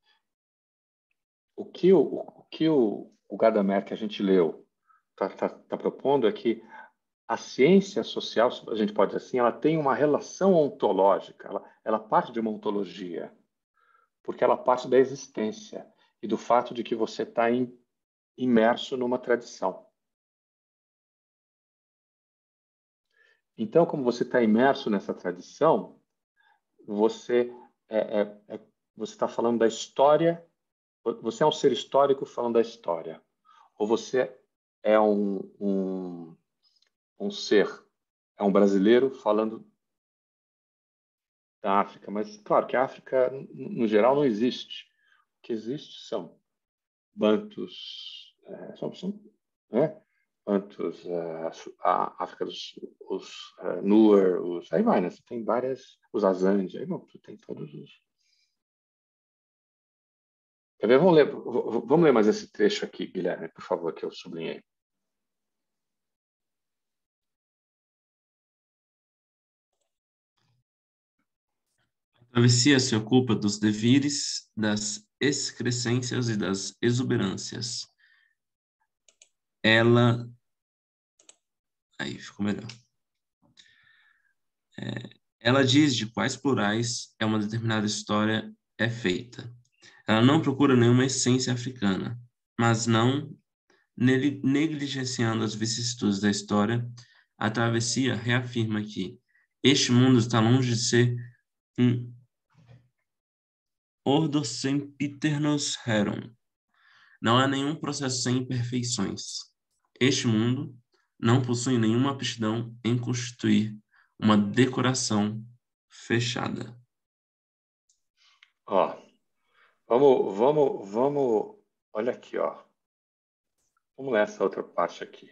o que o, o, que o, o Gadamer que a gente leu está tá, tá propondo é que a ciência social, a gente pode dizer assim, ela tem uma relação ontológica, ela, ela parte de uma ontologia, porque ela parte da existência e do fato de que você está imerso numa tradição. Então, como você está imerso nessa tradição, você é, é, é, você está falando da história, você é um ser histórico falando da história, ou você é um, um, um ser, é um brasileiro falando da África, mas claro que a África, no geral, não existe. O que existe são bantus, é, são, são né? Bantus, é, a África dos os, é, Nuer, os, aí vai, né? Você tem várias, os Azande, aí bom, você tem todos os. Quer ver? Vamos ler, vamos ler mais esse trecho aqui, Guilherme, por favor, que eu sublinhei. A travessia se ocupa dos devires, das excrescências e das exuberâncias. Ela... Aí, ficou melhor. É, ela diz de quais plurais é uma determinada história é feita. Ela não procura nenhuma essência africana, mas não negligenciando as vicissitudes da história, a travessia reafirma que este mundo está longe de ser um ordo sempiternos rerum. Não há nenhum processo sem imperfeições. Este mundo não possui nenhuma aptidão em constituir uma decoração fechada. Ó, vamos, vamos, vamos, olha aqui, ó. Vamos ler essa outra parte aqui.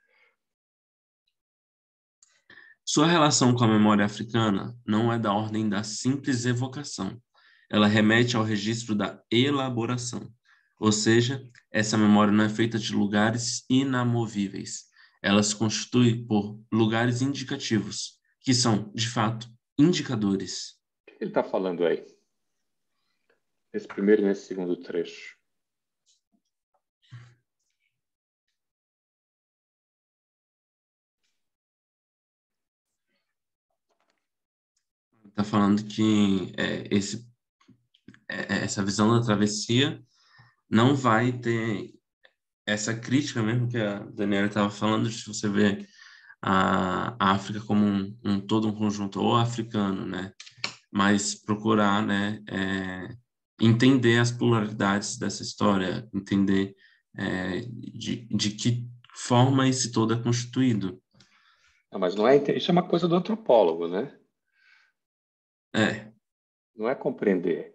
Sua relação com a memória africana não é da ordem da simples evocação. Ela remete ao registro da elaboração. Ou seja, essa memória não é feita de lugares inamovíveis. Ela se constitui por lugares indicativos, que são, de fato, indicadores. O que ele está falando aí? nesse primeiro e nesse segundo trecho. Está falando que é, esse, é, essa visão da travessia não vai ter essa crítica mesmo que a Daniela estava falando, de você ver a, a África como um, um todo, um conjunto, ou africano, né? Mas procurar, né, é, entender as pluralidades dessa história, entender é, de, de que forma esse todo é constituído. Não, mas não é, isso é uma coisa do antropólogo, né? É, Não é compreender,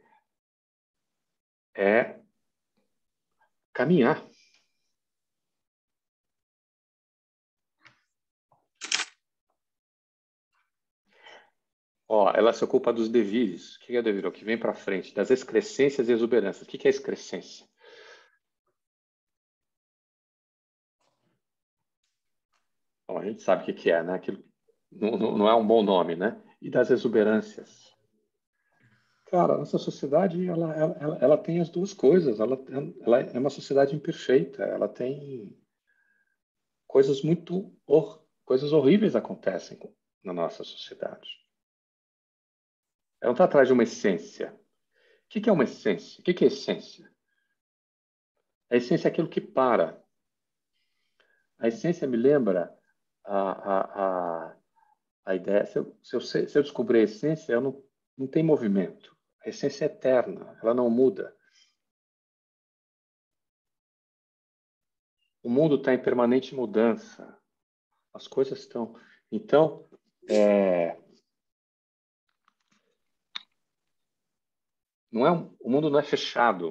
é caminhar. Ó, ela se ocupa dos devires. O que é devir? O que vem para frente, das excrescências e exuberâncias. O que é excrescência? Bom, a gente sabe o que é, né? Aquilo não, não, não é um bom nome, né? E das exuberâncias. Cara, a nossa sociedade, ela, ela, ela, ela tem as duas coisas. Ela, ela é uma sociedade imperfeita. Ela tem coisas muito... Hor, coisas horríveis acontecem na nossa sociedade. Ela não está atrás de uma essência. O que é uma essência? O que é essência? A essência é aquilo que para. A essência me lembra a, a, a, a ideia. Se eu, se, eu, se eu descobrir a essência, eu não, não tem movimento. A essência é eterna, ela não muda. O mundo está em permanente mudança. As coisas estão. Então, é, não é um, o mundo não é fechado.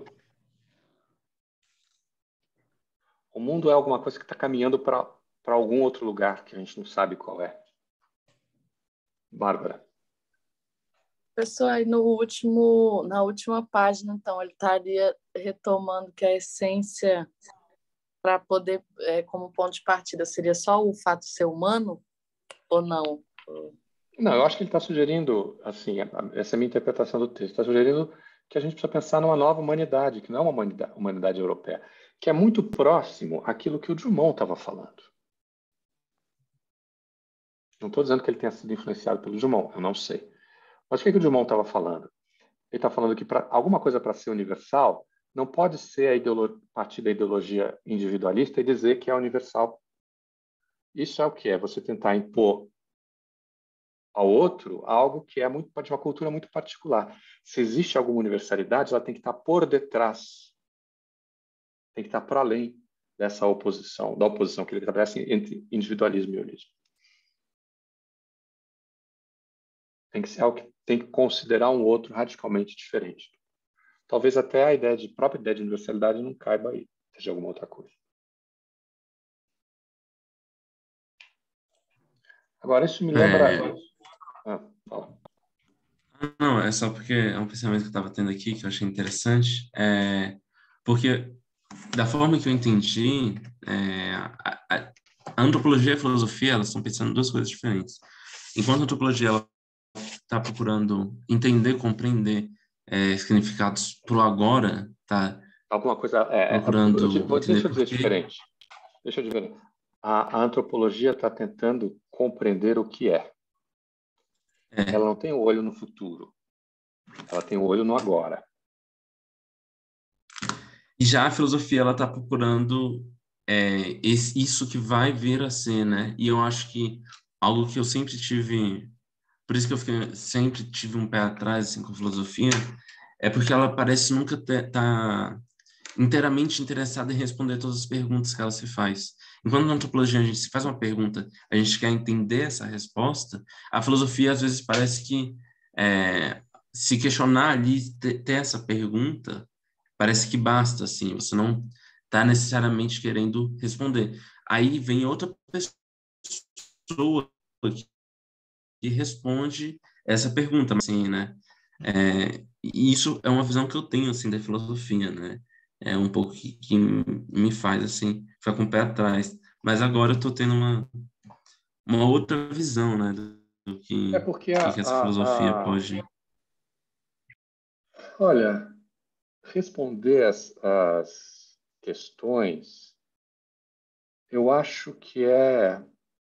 O mundo é alguma coisa que está caminhando para para algum outro lugar que a gente não sabe qual é. Bárbara. Pessoal, aí no último, na última página, então, ele estaria retomando que a essência, para poder, é, como ponto de partida, seria só o fato de ser humano ou não? Não, eu acho que ele está sugerindo, assim, essa é a minha interpretação do texto, está sugerindo que a gente precisa pensar numa nova humanidade, que não é uma humanidade, humanidade europeia, que é muito próximo àquilo que o Drummond estava falando. Não estou dizendo que ele tenha sido influenciado pelo Drummond, eu não sei. Mas o que, que o Drummond estava falando? Ele está falando que pra, alguma coisa para ser universal não pode ser a ideolo- partir da ideologia individualista e dizer que é universal. Isso é o que é você tentar impor ao outro algo que é muito de uma cultura muito particular. Se existe alguma universalidade, ela tem que estar por detrás, tem que estar para além dessa oposição, da oposição que ele estabelece entre individualismo e holismo. Tem que ser algo que tem que considerar um outro radicalmente diferente. Talvez até a ideia de própria ideia de universalidade não caiba aí, seja alguma outra coisa. Agora isso me lembra. É... Ah, fala. Não, é só porque é um pensamento que eu estava tendo aqui que eu achei interessante, é porque da forma que eu entendi, é, a, a, a antropologia e a filosofia, elas estão pensando em duas coisas diferentes. Enquanto a antropologia ela está procurando entender, compreender é, significados pro agora, tá Alguma coisa. É, procurando eu, vou, entender deixa eu por dizer quê. diferente. Deixa eu dizer. A, a antropologia está tentando compreender o que é. É, Ela não tem o olho no futuro. Ela tem o olho no agora. e já a filosofia ela está procurando é, esse, isso que vai vir a ser, né? E eu acho que algo que eu sempre tive, por isso que eu fiquei, sempre tive um pé atrás assim, com a filosofia, é porque ela parece nunca estar tá inteiramente interessada em responder todas as perguntas que ela se faz. Enquanto na antropologia a gente se faz uma pergunta, a gente quer entender essa resposta, a filosofia às vezes parece que é, se questionar ali, ter, ter essa pergunta, parece que basta, assim, você não está necessariamente querendo responder. Aí vem outra pessoa que responde essa pergunta, assim, né? É, e isso é uma visão que eu tenho, assim, da filosofia, né? É um pouco que, que me faz, assim, ficar com o pé atrás. Mas agora eu tô tendo uma, uma outra visão, né? Do, do É que, porque que, a, que essa a, filosofia a... pode... Olha, responder as, as questões, eu acho que é...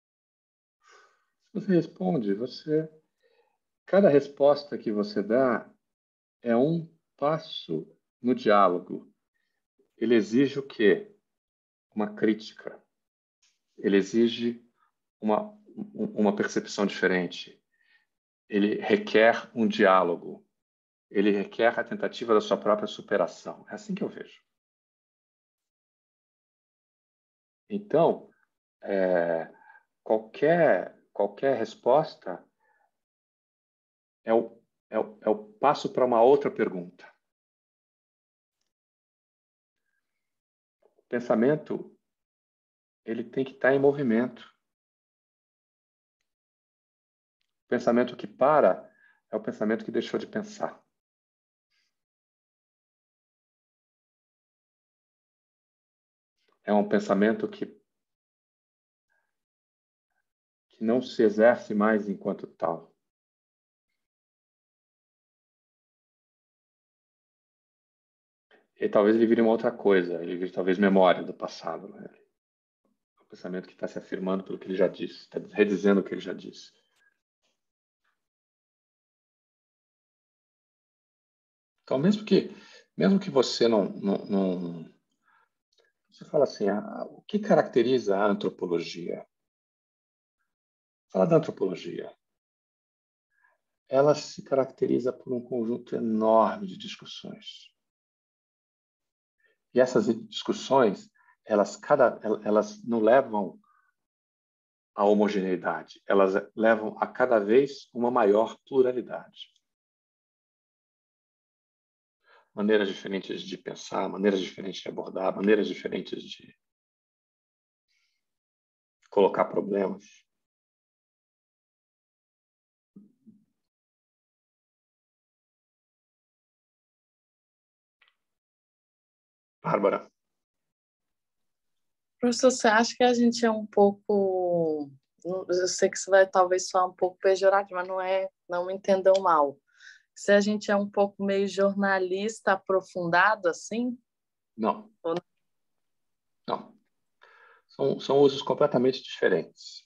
Você responde, você... Cada resposta que você dá é um passo no diálogo. Ele exige o quê? Uma crítica. Ele exige uma, uma percepção diferente. Ele requer um diálogo. Ele requer a tentativa da sua própria superação. É assim que eu vejo. Então, é, qualquer, qualquer resposta é o, é, o, é o passo para uma outra pergunta. O pensamento, ele tem que estar em movimento. O pensamento que para é o pensamento que deixou de pensar. É um pensamento que, que não se exerce mais enquanto tal. E talvez ele vire uma outra coisa, ele vire talvez memória do passado. Né? É um pensamento que está se afirmando pelo que ele já disse, está redizendo o que ele já disse. Então, mesmo que, mesmo que você não, não, não... Você fala assim, ah, o que caracteriza a antropologia? Fala da antropologia. Ela se caracteriza por um conjunto enorme de discussões. E essas discussões, elas, cada, elas não levam à homogeneidade, elas levam a cada vez uma maior pluralidade. Maneiras diferentes de pensar, maneiras diferentes de abordar, maneiras diferentes de colocar problemas. Bárbara. Professor, você acha que a gente é um pouco... Eu sei que isso vai talvez soar um pouco pejorativo, mas não é, não me entendam mal. Se a gente é um pouco meio jornalista aprofundado, assim? Não. Ou não? Não. São, são usos completamente diferentes.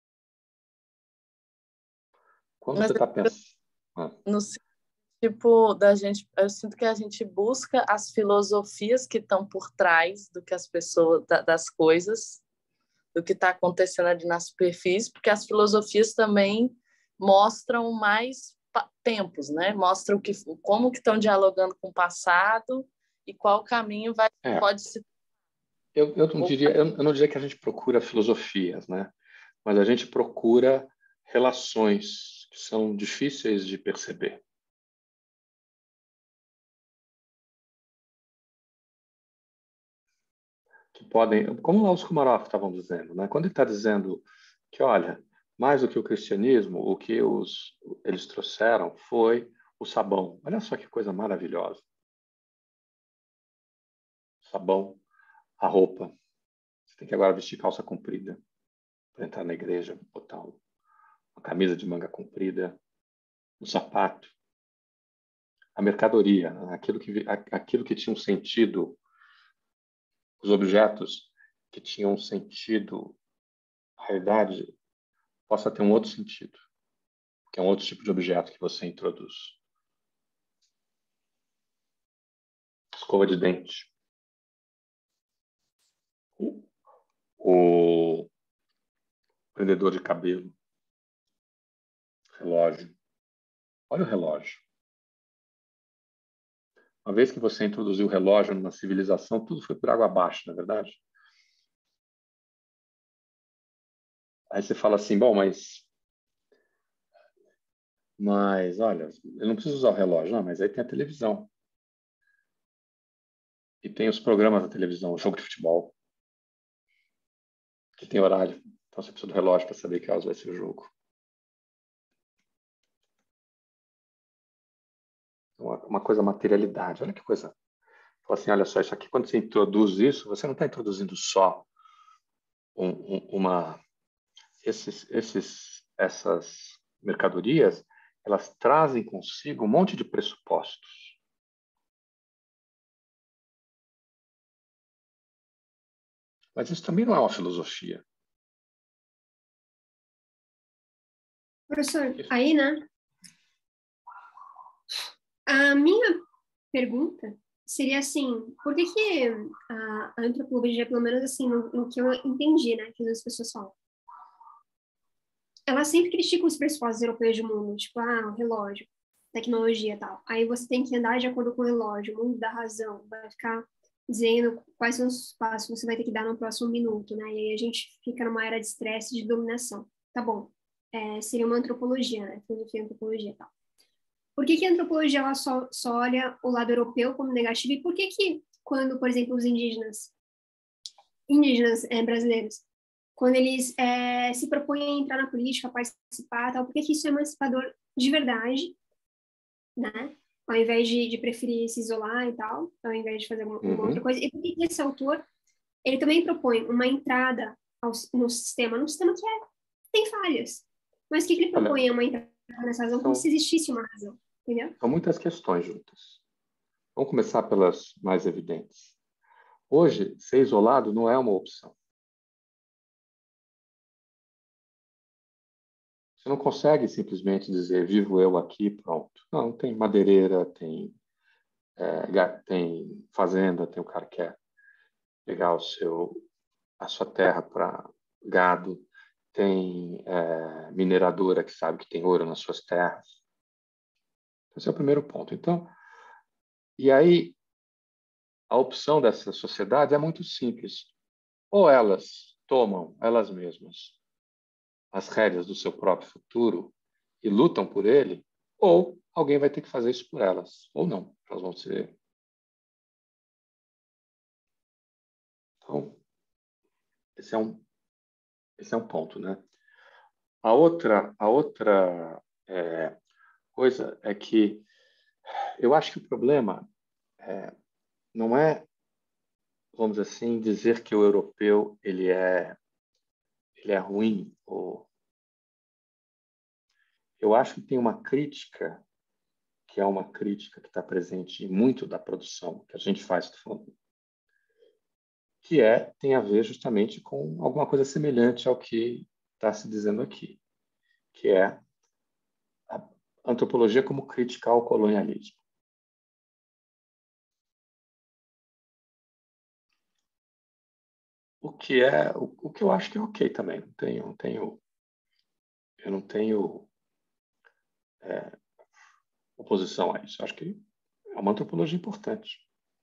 Quando Mas você está pensando... Ah. no tipo da gente, eu sinto que a gente busca as filosofias que estão por trás do que as pessoas, das coisas, do que está acontecendo ali na superfície, porque as filosofias também mostram mais tempos, né? Mostram que, como que estão dialogando com o passado e qual caminho vai, É. pode se... Eu, eu, não diria, eu, eu não diria que a gente procura filosofias, né? Mas a gente procura relações que são difíceis de perceber. Que podem, como lá os Komarov estavam dizendo, né? Quando ele está dizendo que, olha, mais do que o cristianismo, o que os, eles trouxeram foi o sabão. Olha só que coisa maravilhosa. Sabão, a roupa. Você tem que agora vestir calça comprida para entrar na igreja, botar uma camisa de manga comprida, um sapato, a mercadoria, aquilo que, aquilo que tinha um sentido, os objetos que tinham um sentido, a realidade possa ter um outro sentido, que é um outro tipo de objeto que você introduz. Escova de dente. O, o prendedor de cabelo. Relógio. Olha o relógio. Uma vez que você introduziu o relógio numa civilização, tudo foi por água abaixo, não é verdade? Aí você fala assim, bom, mas... Mas, olha, eu não preciso usar o relógio. Não, mas aí tem a televisão. E tem os programas da televisão, o jogo de futebol, que tem horário. Então você precisa do relógio para saber que horas vai ser o jogo. Uma, uma coisa, materialidade. Olha que coisa. Fala assim, olha só, isso aqui, quando você introduz isso, você não está introduzindo só um, um, uma... Esses, esses, essas mercadorias, elas trazem consigo um monte de pressupostos. Mas isso também não é uma filosofia. Professor, aí, né? A minha pergunta seria assim, por que que a, a antropologia, pelo menos assim, no, no que eu entendi, né, que as pessoas falam, ela sempre critica os pressupostos europeus de mundo, tipo, ah, o relógio, tecnologia e tal. Aí você tem que andar de acordo com o relógio, o mundo da razão, vai ficar dizendo quais são os passos que você vai ter que dar no próximo minuto, né? E aí a gente fica numa era de estresse, de dominação. Tá bom, é, seria uma antropologia, né? Filosofia, antropologia e tal. Por que que a antropologia ela só, só olha o lado europeu como negativo? E por que que quando, por exemplo, os indígenas, indígenas é, brasileiros, quando eles é, se propõem a entrar na política, participar, tal, por que que isso é emancipador de verdade, né? Ao invés de, de preferir se isolar e tal, ao invés de fazer uma, uma outra Uhum. coisa. E por que que esse autor, ele também propõe uma entrada ao, no sistema, num sistema que é, tem falhas. Mas o que, que ele propõe? Olha, É uma entrada nessa razão como são, se existisse uma razão, entendeu? são muitas questões juntas. Vamos começar pelas mais evidentes. Hoje, ser isolado não é uma opção. Você não consegue simplesmente dizer, vivo eu aqui, pronto. Não, tem madeireira, tem, é, tem fazenda, tem o cara que quer pegar o seu, a sua terra para gado, tem é, mineradora que sabe que tem ouro nas suas terras. Esse é o primeiro ponto. Então, e aí, a opção dessa sociedade é muito simples. Ou elas tomam, elas mesmas, as rédeas do seu próprio futuro e lutam por ele, ou alguém vai ter que fazer isso por elas, ou não. Elas vão ser... Então, esse é um, esse é um ponto, né? A outra, a outra é, coisa é que eu acho que o problema é, não é, vamos dizer assim, dizer que o europeu ele é, ele é ruim. Ou... Eu acho que tem uma crítica, que é uma crítica que está presente em muito da produção que a gente faz, que é, tem a ver justamente com alguma coisa semelhante ao que está se dizendo aqui, que é a antropologia como crítica ao colonialismo. O que é, o, o que eu acho que é ok também. Não tenho, não tenho, eu não tenho é, oposição a isso. Acho que é uma antropologia importante.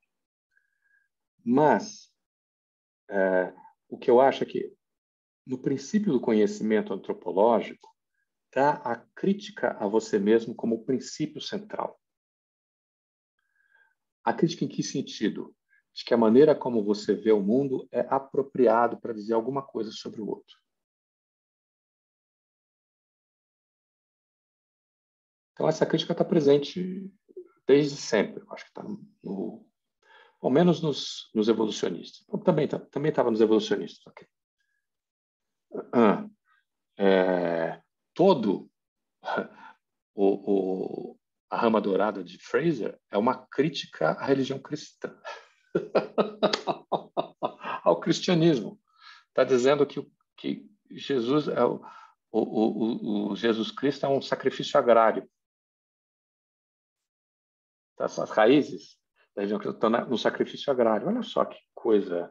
Mas é, o que eu acho é que no princípio do conhecimento antropológico está a crítica a você mesmo como princípio central. A crítica em que sentido? De que a maneira como você vê o mundo é apropriado para dizer alguma coisa sobre o outro. Então, essa crítica está presente desde sempre. Eu acho que está no... Ao menos nos, nos evolucionistas. Também tá, também estava nos evolucionistas. Okay. Ah, é, todo o, o, a rama dourada de Fraser é uma crítica à religião cristã. Ao cristianismo. Está dizendo que, que Jesus é o, o, o, o Jesus Cristo é um sacrifício agrário. As raízes da religião cristã estão no sacrifício agrário. Olha só que coisa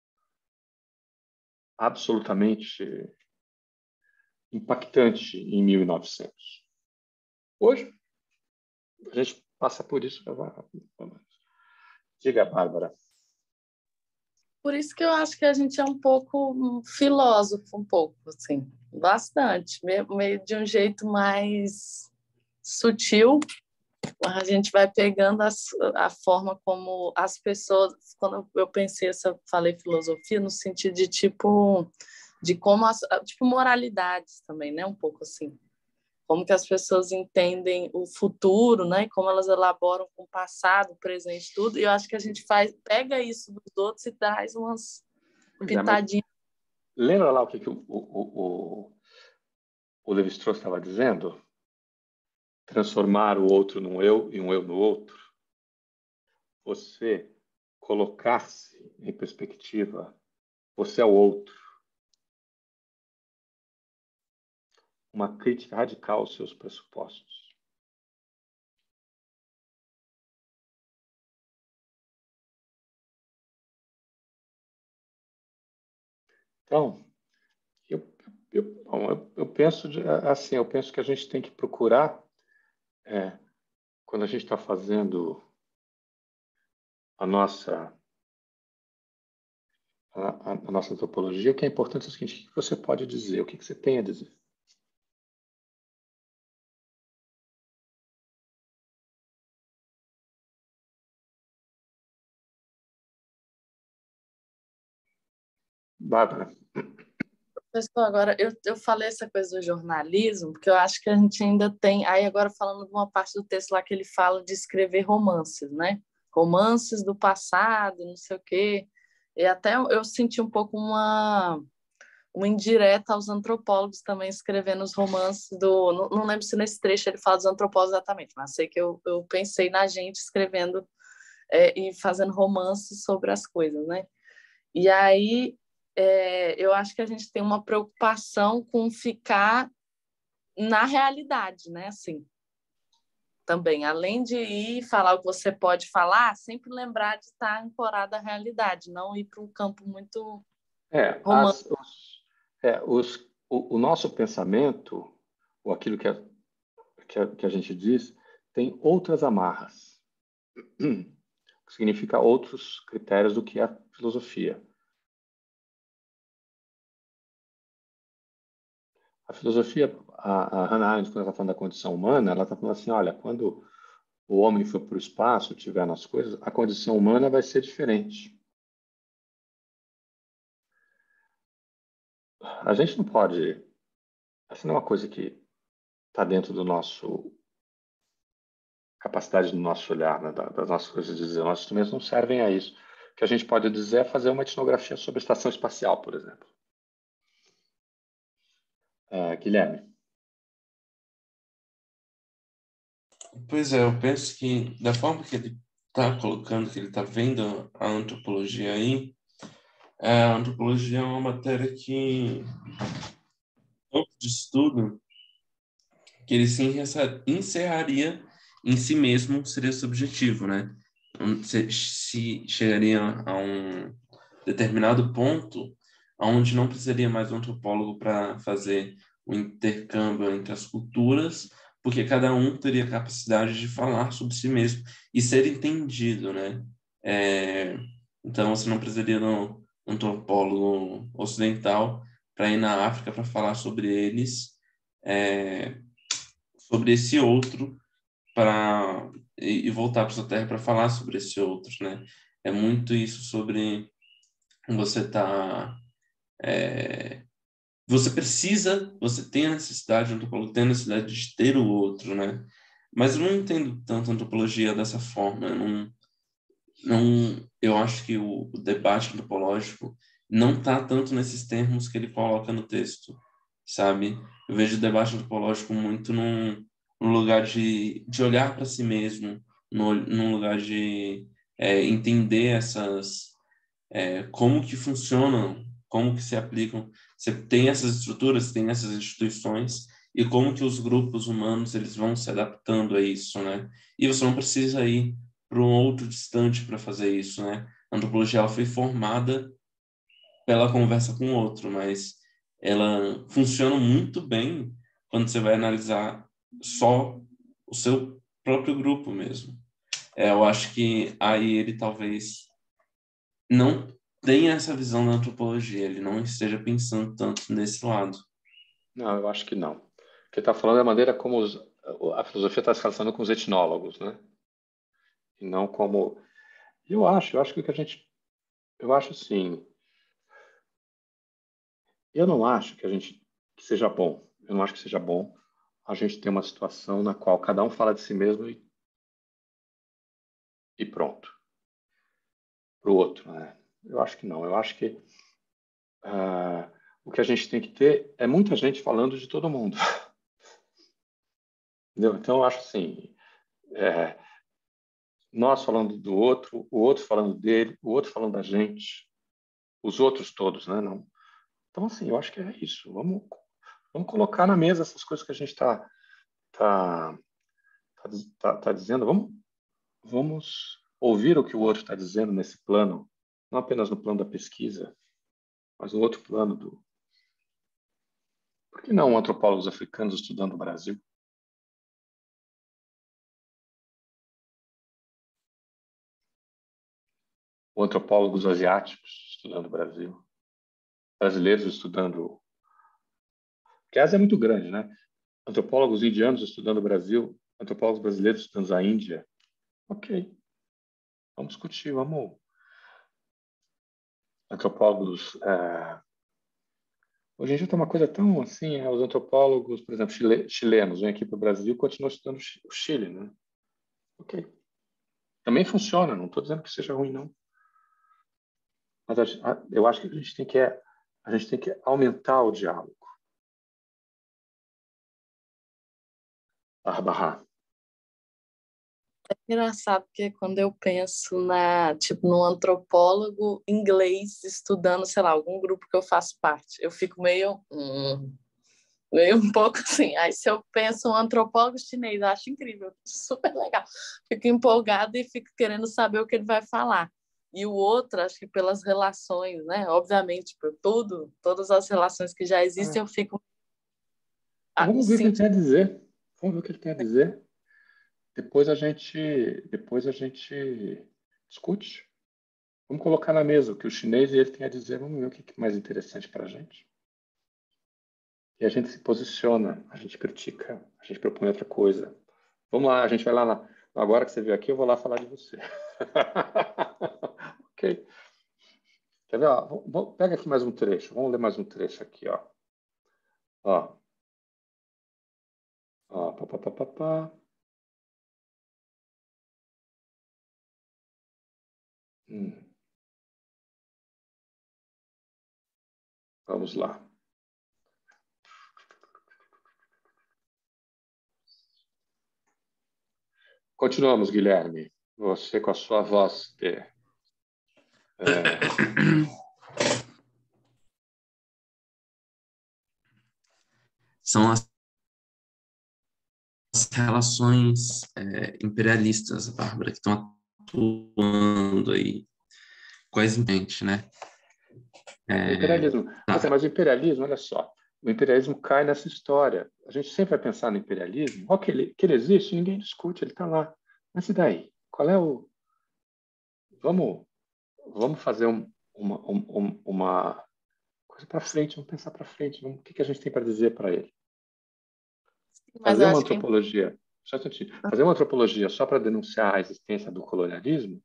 absolutamente impactante em mil e novecentos. Hoje, a gente passa por isso. Diga, Bárbara. Por isso que eu acho que a gente é um pouco filósofo, um pouco, assim, bastante, meio, meio de um jeito mais sutil. A gente vai pegando as, a forma como as pessoas, quando eu pensei, essa, falei filosofia, no sentido de tipo, de como, as, tipo, moralidades também, né, um pouco assim. Como que as pessoas entendem o futuro, né? E como elas elaboram com o passado, o presente, tudo. E eu acho que a gente faz, pega isso dos outros e traz umas pois pitadinhas. É, lembra lá o que, que o, o, o, o Levi-Strauss estava dizendo? Transformar o outro num eu e um eu no outro. Você colocar-se em perspectiva você é o outro. Uma crítica radical aos seus pressupostos. Então, eu, eu, bom, eu, eu penso de, assim, eu penso que a gente tem que procurar, é, quando a gente está fazendo a nossa a, a, a nossa antropologia, o que é importante é o seguinte: o que você pode dizer, o que você tem a dizer. Bárbara. Pessoal, agora eu, eu falei essa coisa do jornalismo, porque eu acho que a gente ainda tem. Aí, agora, falando de uma parte do texto lá que ele fala de escrever romances, né? Romances do passado, não sei o quê. E até eu, eu senti um pouco uma, uma indireta aos antropólogos também escrevendo os romances do. Não, não lembro se nesse trecho ele fala dos antropólogos exatamente, mas sei que eu, eu pensei na gente escrevendo é, e fazendo romances sobre as coisas, né? E aí. É, eu acho que a gente tem uma preocupação com ficar na realidade, né? Assim, também, além de ir falar o que você pode falar, sempre lembrar de estar ancorado à realidade, não ir para um campo muito É, as, romântico. os, é, os, o, o nosso pensamento, ou aquilo que a, que a, que a gente diz, tem outras amarras, que significa outros critérios do que a filosofia. A filosofia, a, a Hannah Arendt, quando ela está falando da condição humana, ela está falando assim: olha, quando o homem for para o espaço, tiver nas coisas, a condição humana vai ser diferente. A gente não pode. Essa não é uma coisa que está dentro do nosso capacidade do nosso olhar, né, das nossas coisas de dizer. Nossos instrumentos não servem a isso. O que a gente pode dizer é fazer uma etnografia sobre a estação espacial, por exemplo. Uh, Guilherme. Pois é, eu penso que da forma que ele está colocando, que ele está vendo a antropologia aí, a antropologia é uma matéria que, ponto de estudo, que ele se encerraria em si mesmo, seria subjetivo, né? Se, se chegaria a um determinado ponto onde não precisaria mais do antropólogo para fazer o intercâmbio entre as culturas, porque cada um teria capacidade de falar sobre si mesmo e ser entendido, né? É, então, você não precisaria de um antropólogo ocidental para ir na África para falar sobre eles, é, sobre esse outro, para e, e voltar para sua terra para falar sobre esse outro, né? É muito isso sobre você tá é, você precisa, você tem a necessidade, o antropólogo tem a necessidade de ter o outro, né? Mas eu não entendo tanto a antropologia dessa forma. Eu não, não, eu acho que o, o debate antropológico não está tanto nesses termos que ele coloca no texto, sabe? Eu vejo o debate antropológico muito num, num lugar de, de olhar para si mesmo, no, num lugar de é, entender essas é, como que funcionam, como que se aplicam. Você tem essas estruturas, tem essas instituições e como que os grupos humanos eles vão se adaptando a isso, né? E você não precisa ir para um outro distante para fazer isso, né? A antropologia ela foi formada pela conversa com o outro, mas ela funciona muito bem quando você vai analisar só o seu próprio grupo mesmo. É, eu acho que aí ele talvez não tenha essa visão da antropologia, ele não esteja pensando tanto nesse lado. Não, eu acho que não. O que está falando é a maneira como os, a filosofia está se relacionando com os etnólogos, né? E não como... Eu acho, eu acho que o que a gente... Eu acho assim... Eu não acho que a gente que seja bom. Eu não acho que seja bom a gente ter uma situação na qual cada um fala de si mesmo e, e pronto. Para o outro, né? Eu acho que não. Eu acho que ah, o que a gente tem que ter é muita gente falando de todo mundo. Entendeu? Então, eu acho assim, é, nós falando do outro, o outro falando dele, o outro falando da gente. os outros todos, né? Não. Então, assim, eu acho que é isso. Vamos, vamos colocar na mesa essas coisas que a gente está tá, tá, tá, tá dizendo. Vamos, vamos ouvir o que o outro está dizendo nesse plano, não apenas no plano da pesquisa, mas no outro plano do... Por que não antropólogos africanos estudando o Brasil? Ou antropólogos asiáticos estudando o Brasil? Brasileiros estudando... Porque a Ásia é muito grande, né? Antropólogos indianos estudando o Brasil, antropólogos brasileiros estudando a Índia. Ok, vamos discutir, vamos... Antropólogos... É... Hoje em dia tem uma coisa tão assim, é, os antropólogos, por exemplo, chile, chilenos, vêm aqui para o Brasil e continuam estudando o Chile, né? Ok. Também funciona, não estou dizendo que seja ruim, não. Mas a, a, eu acho que a gente tem que, é, a gente tem que aumentar o diálogo. Barbará. É engraçado porque quando eu penso na, tipo, num antropólogo inglês estudando, sei lá, algum grupo que eu faço parte, eu fico meio, hum, meio um pouco assim. Aí se eu penso um antropólogo chinês, eu acho incrível, super legal. Fico empolgada e fico querendo saber o que ele vai falar. E o outro, acho que pelas relações, né? Obviamente, por tudo, todas as relações que já existem, Ah, eu fico vamos ver o que assim. ele tem a dizer. Vamos ver o que ele tem a dizer. Depois a gente, depois a gente discute. Vamos colocar na mesa o que o chinês e ele tem a dizer. Vamos ver o que é mais interessante para a gente. E a gente se posiciona, a gente critica, a gente propõe outra coisa. Vamos lá, a gente vai lá. Na... Agora que você veio aqui, eu vou lá falar de você. Ok. Quer ver? Ó, vou, pega aqui mais um trecho. Vamos ler mais um trecho aqui, ó. Ó. Ó, pá, pá, pá, pá, pá. Hum. Vamos lá. Continuamos, Guilherme. Você com a sua voz de... É... São as relações é, imperialistas, Bárbara, que estão atuando aí. Quais gente, né? O É, imperialismo. Mas, é, tá. mas o imperialismo, olha só. O imperialismo cai nessa história. A gente sempre vai pensar no imperialismo. Ó, que ele, que ele existe, ninguém discute, ele está lá. Mas e daí? Qual é o... Vamos, vamos fazer um, uma, um, uma coisa para frente, vamos pensar para frente. Vamos... O que, que a gente tem para dizer para ele? Mas Fazer eu uma acho que é antropologia, só um instantinho. Fazer uma antropologia só para denunciar a existência do colonialismo,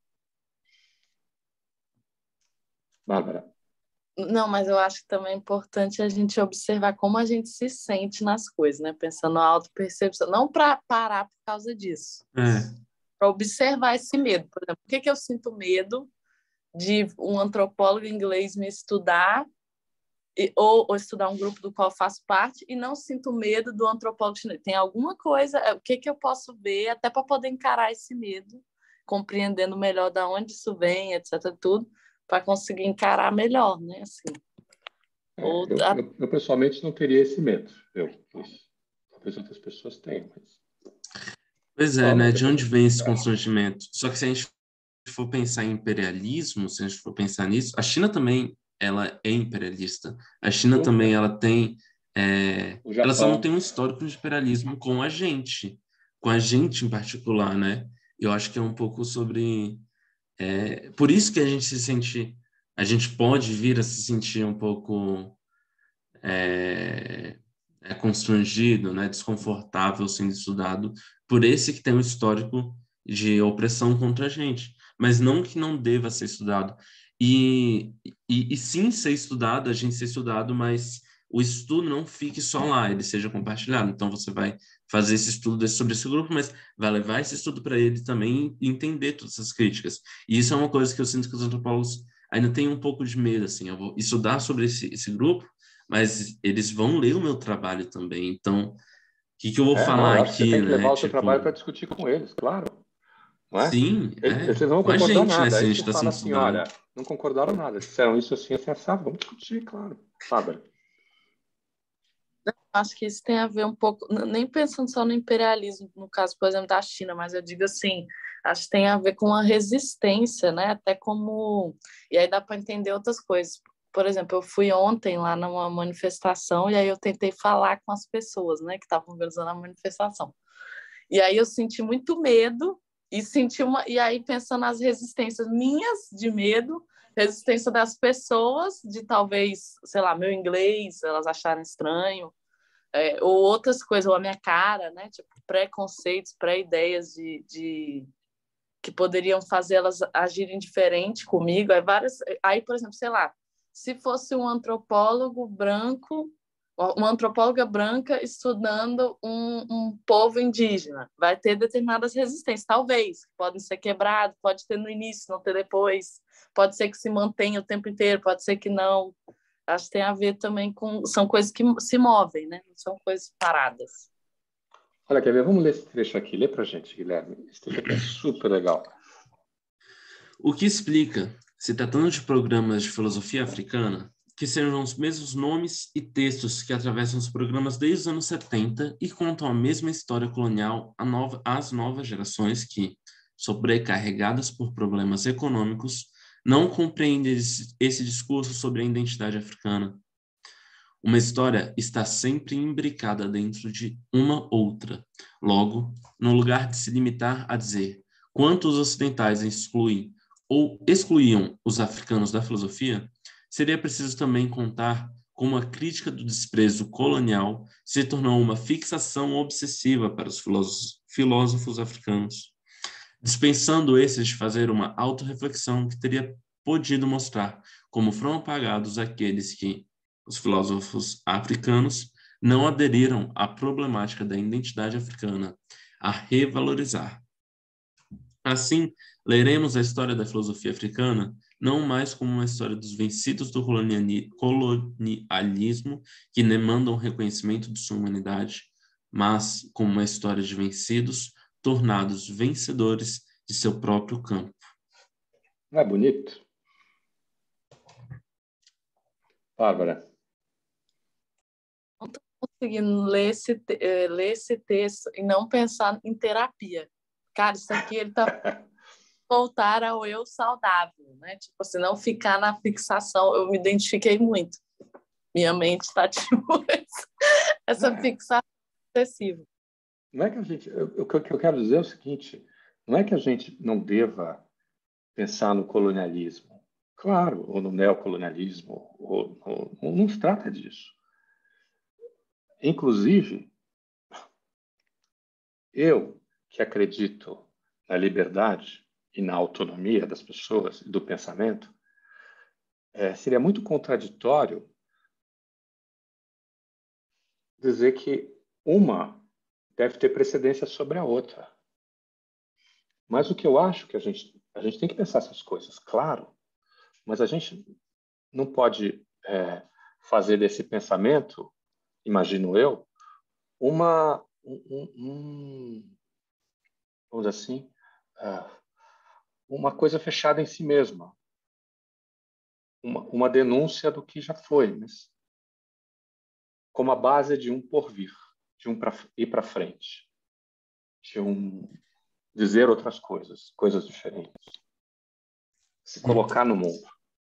Bárbara, Não, mas eu acho que também é importante a gente observar como a gente se sente nas coisas, né? Pensando na autopercepção, não para parar por causa disso, É, para observar esse medo. Por exemplo, por que que eu sinto medo de um antropólogo inglês me estudar e, ou, ou estudar um grupo do qual eu faço parte e não sinto medo do antropólogo chinês? Tem alguma coisa, o que que eu posso ver até para poder encarar esse medo, compreendendo melhor de onde isso vem, etc, tudo, para conseguir encarar melhor, né? Assim. é, Ou eu, a eu, eu pessoalmente não teria esse medo. Eu, pois, talvez outras pessoas tenham, mas... pois é, Oh, né? mas De depois... onde vem esse Ah, constrangimento? Só que se a gente for pensar em imperialismo, se a gente for pensar nisso, a China também ela é imperialista. A China também super. ela tem, é, O ela só não Japão, tem um histórico de imperialismo com a gente, com a gente em particular, né? Eu acho que é um pouco sobre, é, por isso que a gente se sente, a gente pode vir a se sentir um pouco é, é constrangido, né, desconfortável sendo estudado por esse que tem um histórico de opressão contra a gente, mas não que não deva ser estudado. E, e, e sim ser estudado, a gente ser estudado, mas o estudo não fique só lá, ele seja compartilhado. Então você vai fazer esse estudo sobre esse grupo, mas vai levar esse estudo para ele também e entender todas essas críticas. E isso é uma coisa que eu sinto que os antropólogos ainda têm um pouco de medo, assim, eu vou estudar sobre esse, esse grupo, mas eles vão ler o meu trabalho também. Então, o que que eu vou é, não, falar eu acho que você aqui, tem que levar né? o seu trabalho para Tipo, discutir com eles, claro. não é? Sim, é. Eles não vão Com a concordar gente, né? nada. Se a Aí gente você está fala sempre assim, olha, estudando. não concordaram nada. Disseram isso assim, assim, assado. Vamos discutir, claro. Fábio. Acho que isso tem a ver um pouco, n- nem pensando só no imperialismo, no caso, por exemplo, da China, mas eu digo assim, acho que tem a ver com a resistência, né? Até como. E aí dá para entender outras coisas. Por exemplo, eu fui ontem lá numa manifestação e aí eu tentei falar com as pessoas, né, que estavam organizando a manifestação. E aí eu senti muito medo e senti uma e aí pensando nas resistências minhas de medo, resistência das pessoas de talvez, sei lá, meu inglês, elas acharem estranho, é, ou outras coisas, ou a minha cara, né? Tipo, preconceitos, pré-ideias de, de que poderiam fazer elas agirem diferente comigo. Aí, várias, aí, por exemplo, sei lá, se fosse um antropólogo branco, uma antropóloga branca estudando um, um povo indígena, vai ter determinadas resistências, talvez, que podem ser quebradas, pode ter no início, não ter depois, pode ser que se mantenha o tempo inteiro, pode ser que não. Acho que tem a ver também com... São coisas que se movem, né? Não são coisas paradas. Olha, quer ver? Vamos ler esse trecho aqui. Lê pra gente, Guilherme. Esse trecho aqui é super legal. O que explica, se tratando de programas de filosofia africana, que sejam os mesmos nomes e textos que atravessam os programas desde os anos setenta e contam a mesma história colonial nova, às novas gerações que, sobrecarregadas por problemas econômicos, não compreendem esse, esse discurso sobre a identidade africana. Uma história está sempre imbricada dentro de uma outra. Logo, no lugar de se limitar a dizer quanto os ocidentais excluem ou excluíam os africanos da filosofia, seria preciso também contar como a crítica do desprezo colonial se tornou uma fixação obsessiva para os filósofos, filósofos africanos, dispensando esses de fazer uma autorreflexão que teria podido mostrar como foram apagados aqueles que, os filósofos africanos, não aderiram à problemática da identidade africana, a revalorizar. Assim, leremos a história da filosofia africana não mais como uma história dos vencidos do colonialismo que demandam reconhecimento de sua humanidade, mas como uma história de vencidos tornados vencedores de seu próprio campo. Não é bonito? Bárbara. Não estou conseguindo ler esse, ler esse texto e não pensar em terapia. Cara, isso aqui ele está voltar ao eu saudável, né? Tipo assim, não ficar na fixação. Eu me identifiquei muito. Minha mente está tipo essa É. fixação excessiva. Não é que a gente... Eu, o que eu quero dizer é o seguinte, não é que a gente não deva pensar no colonialismo. Claro, ou no neocolonialismo, ou, ou, não se trata disso. Inclusive, eu que acredito na liberdade e na autonomia das pessoas e do pensamento, é, seria muito contraditório dizer que uma deve ter precedência sobre a outra. Mas o que eu acho que a gente, a gente tem que pensar essas coisas, claro, mas a gente não pode é, fazer desse pensamento, imagino eu, uma, um, um, vamos dizer assim, uh, uma coisa fechada em si mesma, uma, uma denúncia do que já foi, mas como a base de um porvir, de um pra, ir para frente, de um dizer outras coisas, coisas diferentes, se colocar no mundo.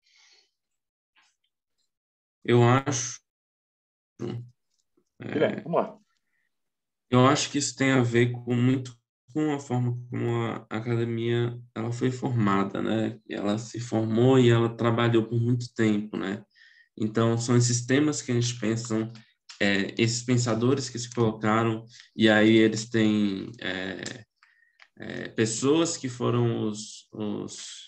Eu acho... Guilherme, É, vamos lá. eu acho que isso tem a ver com muito com a forma como a academia ela foi formada, né? Ela se formou e ela trabalhou por muito tempo, né? Então, são esses temas que a gente pensa, é, esses pensadores que se colocaram, e aí eles têm é, é, pessoas que foram os, os...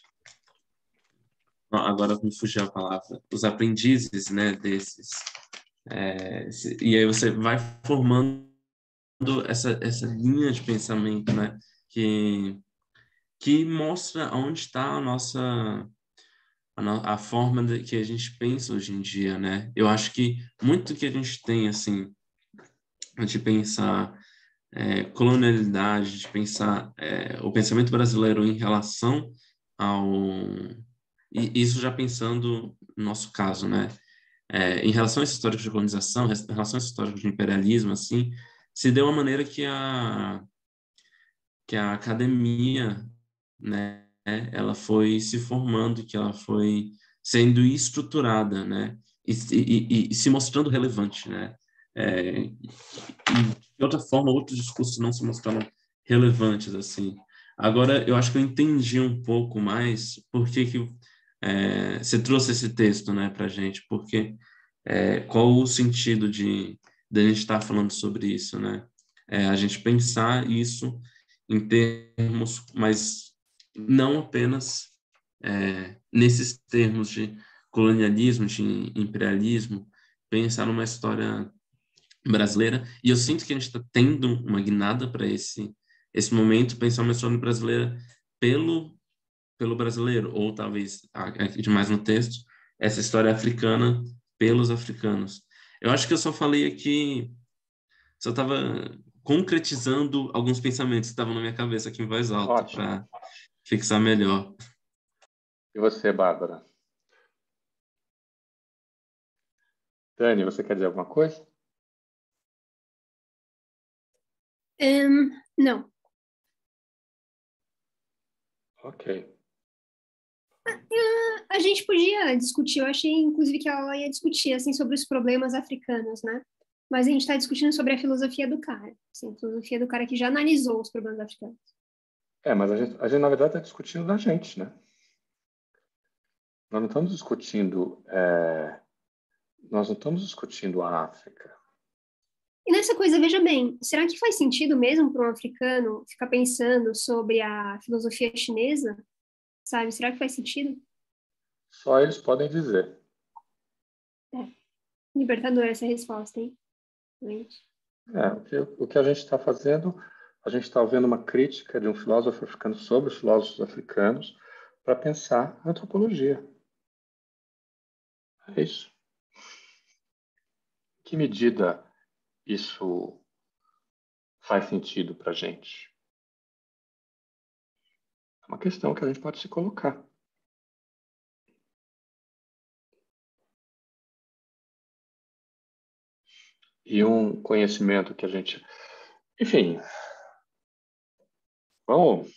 Agora me fugiu a palavra. Os aprendizes, né, desses. É, e aí você vai formando essa, essa linha de pensamento, né, que, que mostra onde está a nossa... A, no, a forma de, que a gente pensa hoje em dia, né? Eu acho que muito que a gente tem, assim, de pensar é, colonialidade, de pensar é, o pensamento brasileiro em relação ao... E isso já pensando no nosso caso, né? É, em relação a esse histórico de colonização, em relação a esse histórico de imperialismo, assim, se deu uma maneira que a, que a academia, né, ela foi se formando, que ela foi sendo estruturada, né, e, e, e se mostrando relevante, né, é, e de outra forma, outros discursos não se mostraram relevantes, assim. Agora, eu acho que eu entendi um pouco mais por que que é, você trouxe esse texto, né, pra gente, porque é, qual o sentido de, de a gente estar falando sobre isso, né? É, a gente pensar isso em termos, mas não apenas é, nesses termos de colonialismo, de imperialismo, pensar numa história brasileira. E eu sinto que a gente está tendo uma guinada para esse esse momento, pensar uma história brasileira pelo pelo brasileiro, ou talvez aqui demais no texto, essa história africana pelos africanos. Eu acho que eu só falei aqui, só estava concretizando alguns pensamentos que estavam na minha cabeça aqui em voz alta, Ótimo. para fixar melhor. E você, Bárbara? Dani, você quer dizer alguma coisa? Um, não. Ok. A gente podia discutir, eu achei, inclusive, que ela ia discutir, assim, sobre os problemas africanos, né? Mas a gente está discutindo sobre a filosofia do cara, assim, a filosofia do cara que já analisou os problemas africanos. É, mas a gente, a gente na verdade, está discutindo da gente, né? Nós não estamos discutindo, é, nós não estamos discutindo a África. E nessa coisa, veja bem, será que faz sentido mesmo para um africano ficar pensando sobre a filosofia chinesa? Sabe? Será que faz sentido? Só eles podem dizer. É. Libertadora essa resposta, hein? É, o, que, o que a gente está fazendo, a gente está ouvindo uma crítica de um filósofo africano sobre os filósofos africanos para pensar a antropologia. É isso. Em que medida isso faz sentido para a gente? É uma questão que a gente pode se colocar. E um conhecimento que a gente... Enfim, vamos...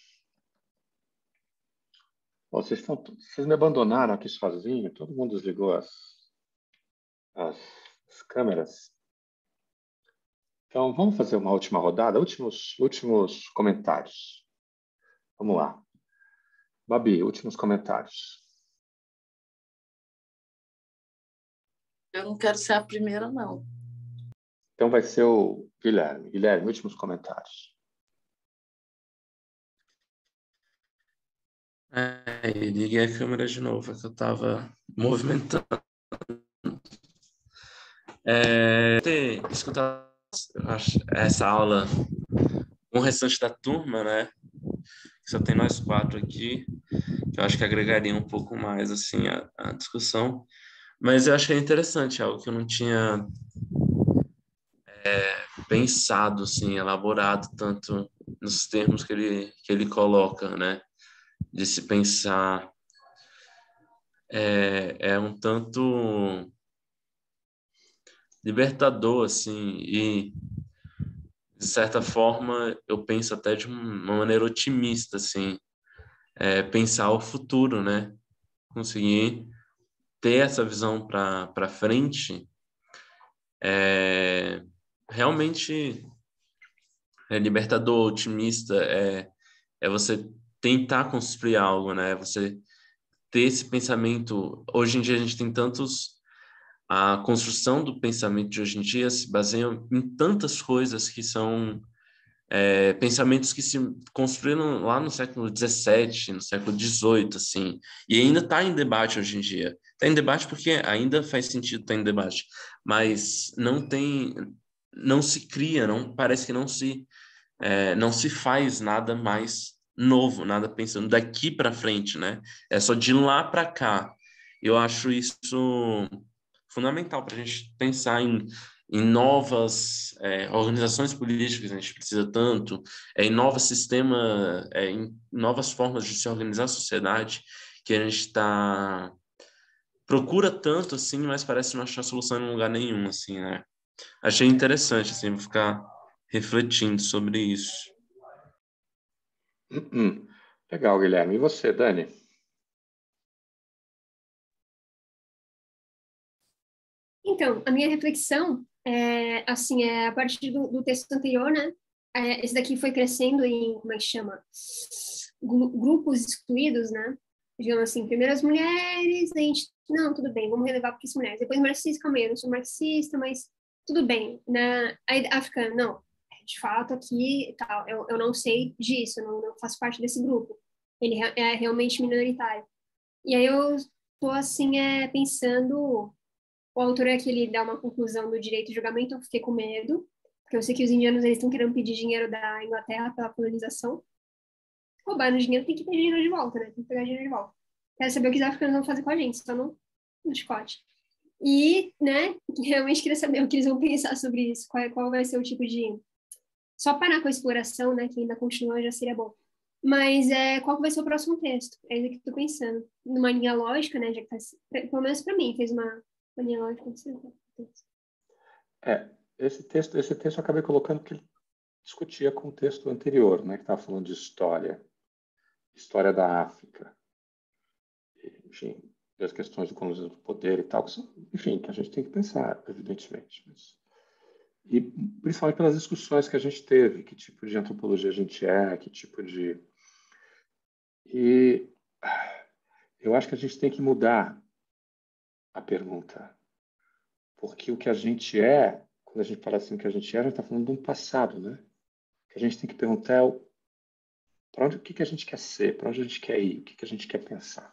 Vocês, estão, vocês me abandonaram aqui sozinho, todo mundo desligou as, as, as câmeras. Então, vamos fazer uma última rodada, últimos, últimos comentários. Vamos lá. Babi, últimos comentários. Eu não quero ser a primeira, não. Então vai ser o Guilherme. Guilherme, últimos comentários. É, liguei a câmera de novo, é que eu estava movimentando. É, ter escutado essa aula com o restante da turma, né? Só tem nós quatro aqui, que eu acho que agregaria um pouco mais assim a, a discussão. Mas eu achei interessante, algo que eu não tinha é, pensado, assim, elaborado tanto nos termos que ele, que ele coloca, né? De se pensar é, é um tanto libertador, assim, e de certa forma eu penso até de uma maneira otimista, assim, é, pensar o futuro, né? Conseguir ter essa visão para para frente é realmente é libertador, otimista, é, é você tentar construir algo, né? Você ter esse pensamento. Hoje em dia a gente tem tantos... A construção do pensamento de hoje em dia se baseia em tantas coisas que são é, pensamentos que se construíram lá no século dezessete, no século dezoito, assim, e ainda está em debate hoje em dia. Está em debate porque ainda faz sentido estar em debate, mas não tem, não se cria, não parece que não se, é, não se faz nada mais novo, nada pensando daqui para frente, né? É só de lá para cá. Eu acho isso fundamental para a gente pensar em em novas é, organizações políticas, a gente precisa tanto, é, em novos sistemas, é, em novas formas de se organizar a sociedade, que a gente está procura tanto, assim, mas parece não achar solução em lugar nenhum, assim, né? Achei interessante, assim, ficar refletindo sobre isso. Hum, hum. Legal, Guilherme. E você, Dani? Então, a minha reflexão é, assim, é a partir do, do texto anterior, né? É, esse daqui foi crescendo em, como é que chama? Gru- grupos excluídos, né? Digamos assim, primeiro as mulheres, a gente, não, tudo bem, vamos relevar porque são mulheres. Depois marxista, calma aí, eu não sou marxista, mas tudo bem. Na, aí, africana, não, de fato aqui, tal, eu, eu não sei disso, eu não, não faço parte desse grupo. Ele é é realmente minoritário. E aí eu tô, assim, é, pensando o autor é que ele dá uma conclusão do direito de julgamento, eu fiquei com medo, porque eu sei que os indianos eles estão querendo pedir dinheiro da Inglaterra pela colonização. Roubaram o dinheiro, tem que ter dinheiro de volta, né? Tem que pegar dinheiro de volta. Quero saber o que os africanos vão fazer com a gente, só no, no chicote. E, né, realmente queria saber o que eles vão pensar sobre isso, qual, é, qual vai ser o tipo de... Só parar com a exploração, né, que ainda continua, já seria bom. Mas é, qual vai ser o próximo texto? É isso que eu tô pensando. Numa linha lógica, né, já que tá, pelo menos para mim, fez uma, uma linha lógica. É, esse texto, esse texto eu acabei colocando porque ele discutia com o texto anterior, né, que estava falando de história, história da África, enfim, das questões do colonialismo do poder e tal, que são, enfim, que a gente tem que pensar, evidentemente. Mas, e principalmente pelas discussões que a gente teve, que tipo de antropologia a gente é, que tipo de... E eu acho que a gente tem que mudar a pergunta, porque o que a gente é, quando a gente fala assim o que a gente é, a gente está falando de um passado, né? O que a gente tem que perguntar é para onde, o que, que a gente quer ser, para onde a gente quer ir, o que, que a gente quer pensar.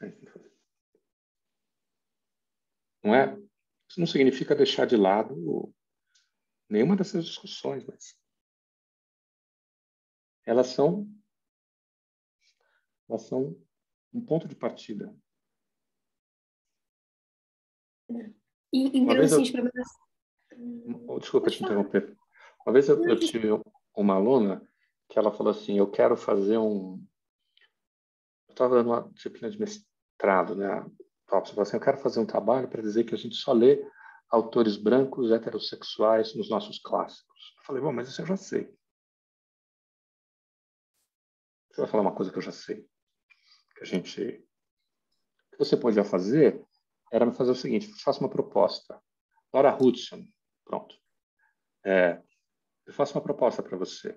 Não é? Isso não significa deixar de lado nenhuma dessas discussões, mas elas são, elas são um ponto de partida. E, em Uma vez termos assim, de eu, problemas. oh, desculpa Pode te falar. interromper. Uma vez eu, Não, eu tive uma aluna que ela falou assim, eu quero fazer um... Eu estava dando uma disciplina de mestrado, né? Você falou assim, eu quero fazer um trabalho para dizer que a gente só lê autores brancos heterossexuais nos nossos clássicos. Eu falei, bom, mas isso eu já sei. Você vai falar uma coisa que eu já sei. Que a gente... O que você podia fazer era fazer o seguinte, faça uma proposta. Laura Hudson, pronto. É, eu faço uma proposta para você.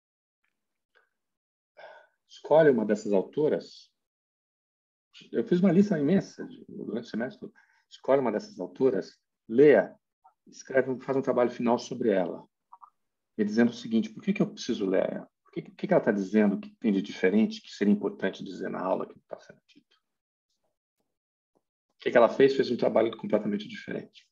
Escolhe uma dessas autoras. Eu fiz uma lista imensa de, durante o semestre. Escolhe uma dessas autoras, leia, escreve, faz um trabalho final sobre ela, me dizendo o seguinte: por que, que eu preciso ler ela? O que, que, que ela está dizendo que tem de diferente, que seria importante dizer na aula que não está sendo dito? O que, que ela fez? Fez um trabalho completamente diferente.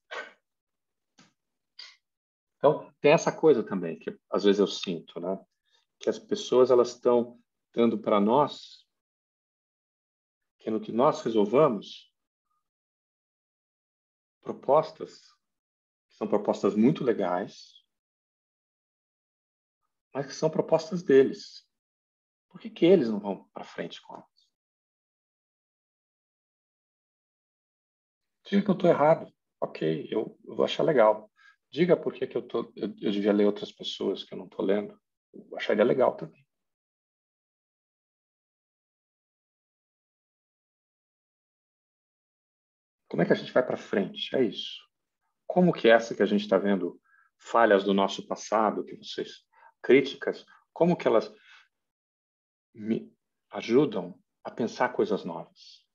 Então, tem essa coisa também, que às vezes eu sinto, né? Que as pessoas elas estão dando para nós, que no que nós resolvamos, propostas, que são propostas muito legais, mas que são propostas deles. Por que, que eles não vão para frente com elas? Diga que eu estou errado. Ok, eu, eu vou achar legal. Diga por que, que eu, tô, eu, eu devia ler outras pessoas que eu não estou lendo. Eu acharia legal também. Como é que a gente vai para frente? É isso. Como que essa que a gente está vendo, falhas do nosso passado, que vocês, críticas, como que elas me ajudam a pensar coisas novas,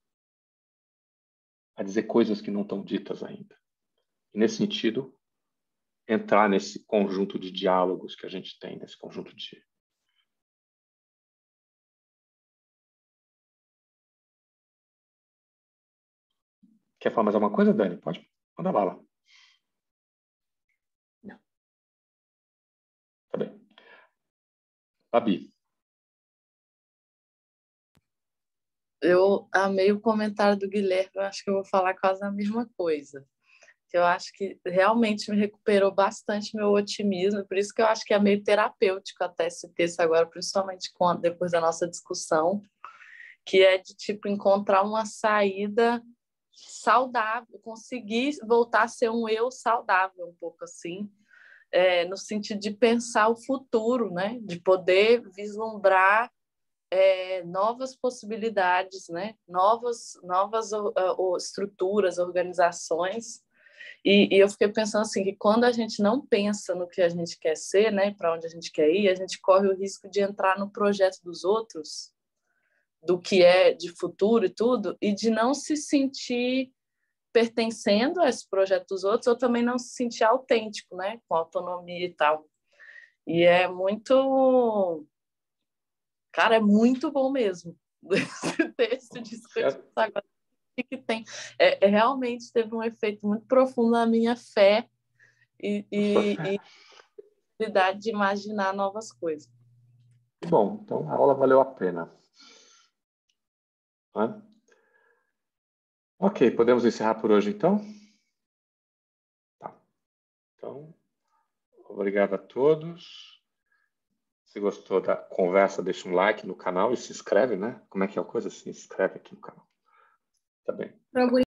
a dizer coisas que não estão ditas ainda. E nesse sentido, entrar nesse conjunto de diálogos que a gente tem, nesse conjunto de... Quer falar mais alguma coisa, Dani? Pode mandar bala. Não. Tá bem. Babi. Eu amei o comentário do Guilherme, eu acho que eu vou falar quase a mesma coisa. que eu acho que realmente me recuperou bastante meu otimismo, por isso que eu acho que é meio terapêutico até esse texto agora, principalmente quando, depois da nossa discussão, que é de tipo encontrar uma saída saudável, conseguir voltar a ser um eu saudável, um pouco assim, é, no sentido de pensar o futuro, né? De poder vislumbrar é, novas possibilidades, né? Novas, novas uh, uh, estruturas, organizações. E, e eu fiquei pensando assim, que quando a gente não pensa no que a gente quer ser, né? Para onde a gente quer ir, a gente corre o risco de entrar no projeto dos outros, do que é de futuro e tudo, e de não se sentir pertencendo a esse projeto dos outros, ou também não se sentir autêntico, né? Com autonomia e tal. E é muito... Cara, é muito bom mesmo esse texto de agora que tem. É, é, realmente teve um efeito muito profundo na minha fé e, e, e habilidade de imaginar novas coisas. Bom, então a aula valeu a pena. Hã? Ok, podemos encerrar por hoje, então? Tá. Então, obrigado a todos. Se gostou da conversa, deixa um like no canal e se inscreve, né? Como é que é a coisa? Se inscreve aqui no canal. Tá bem.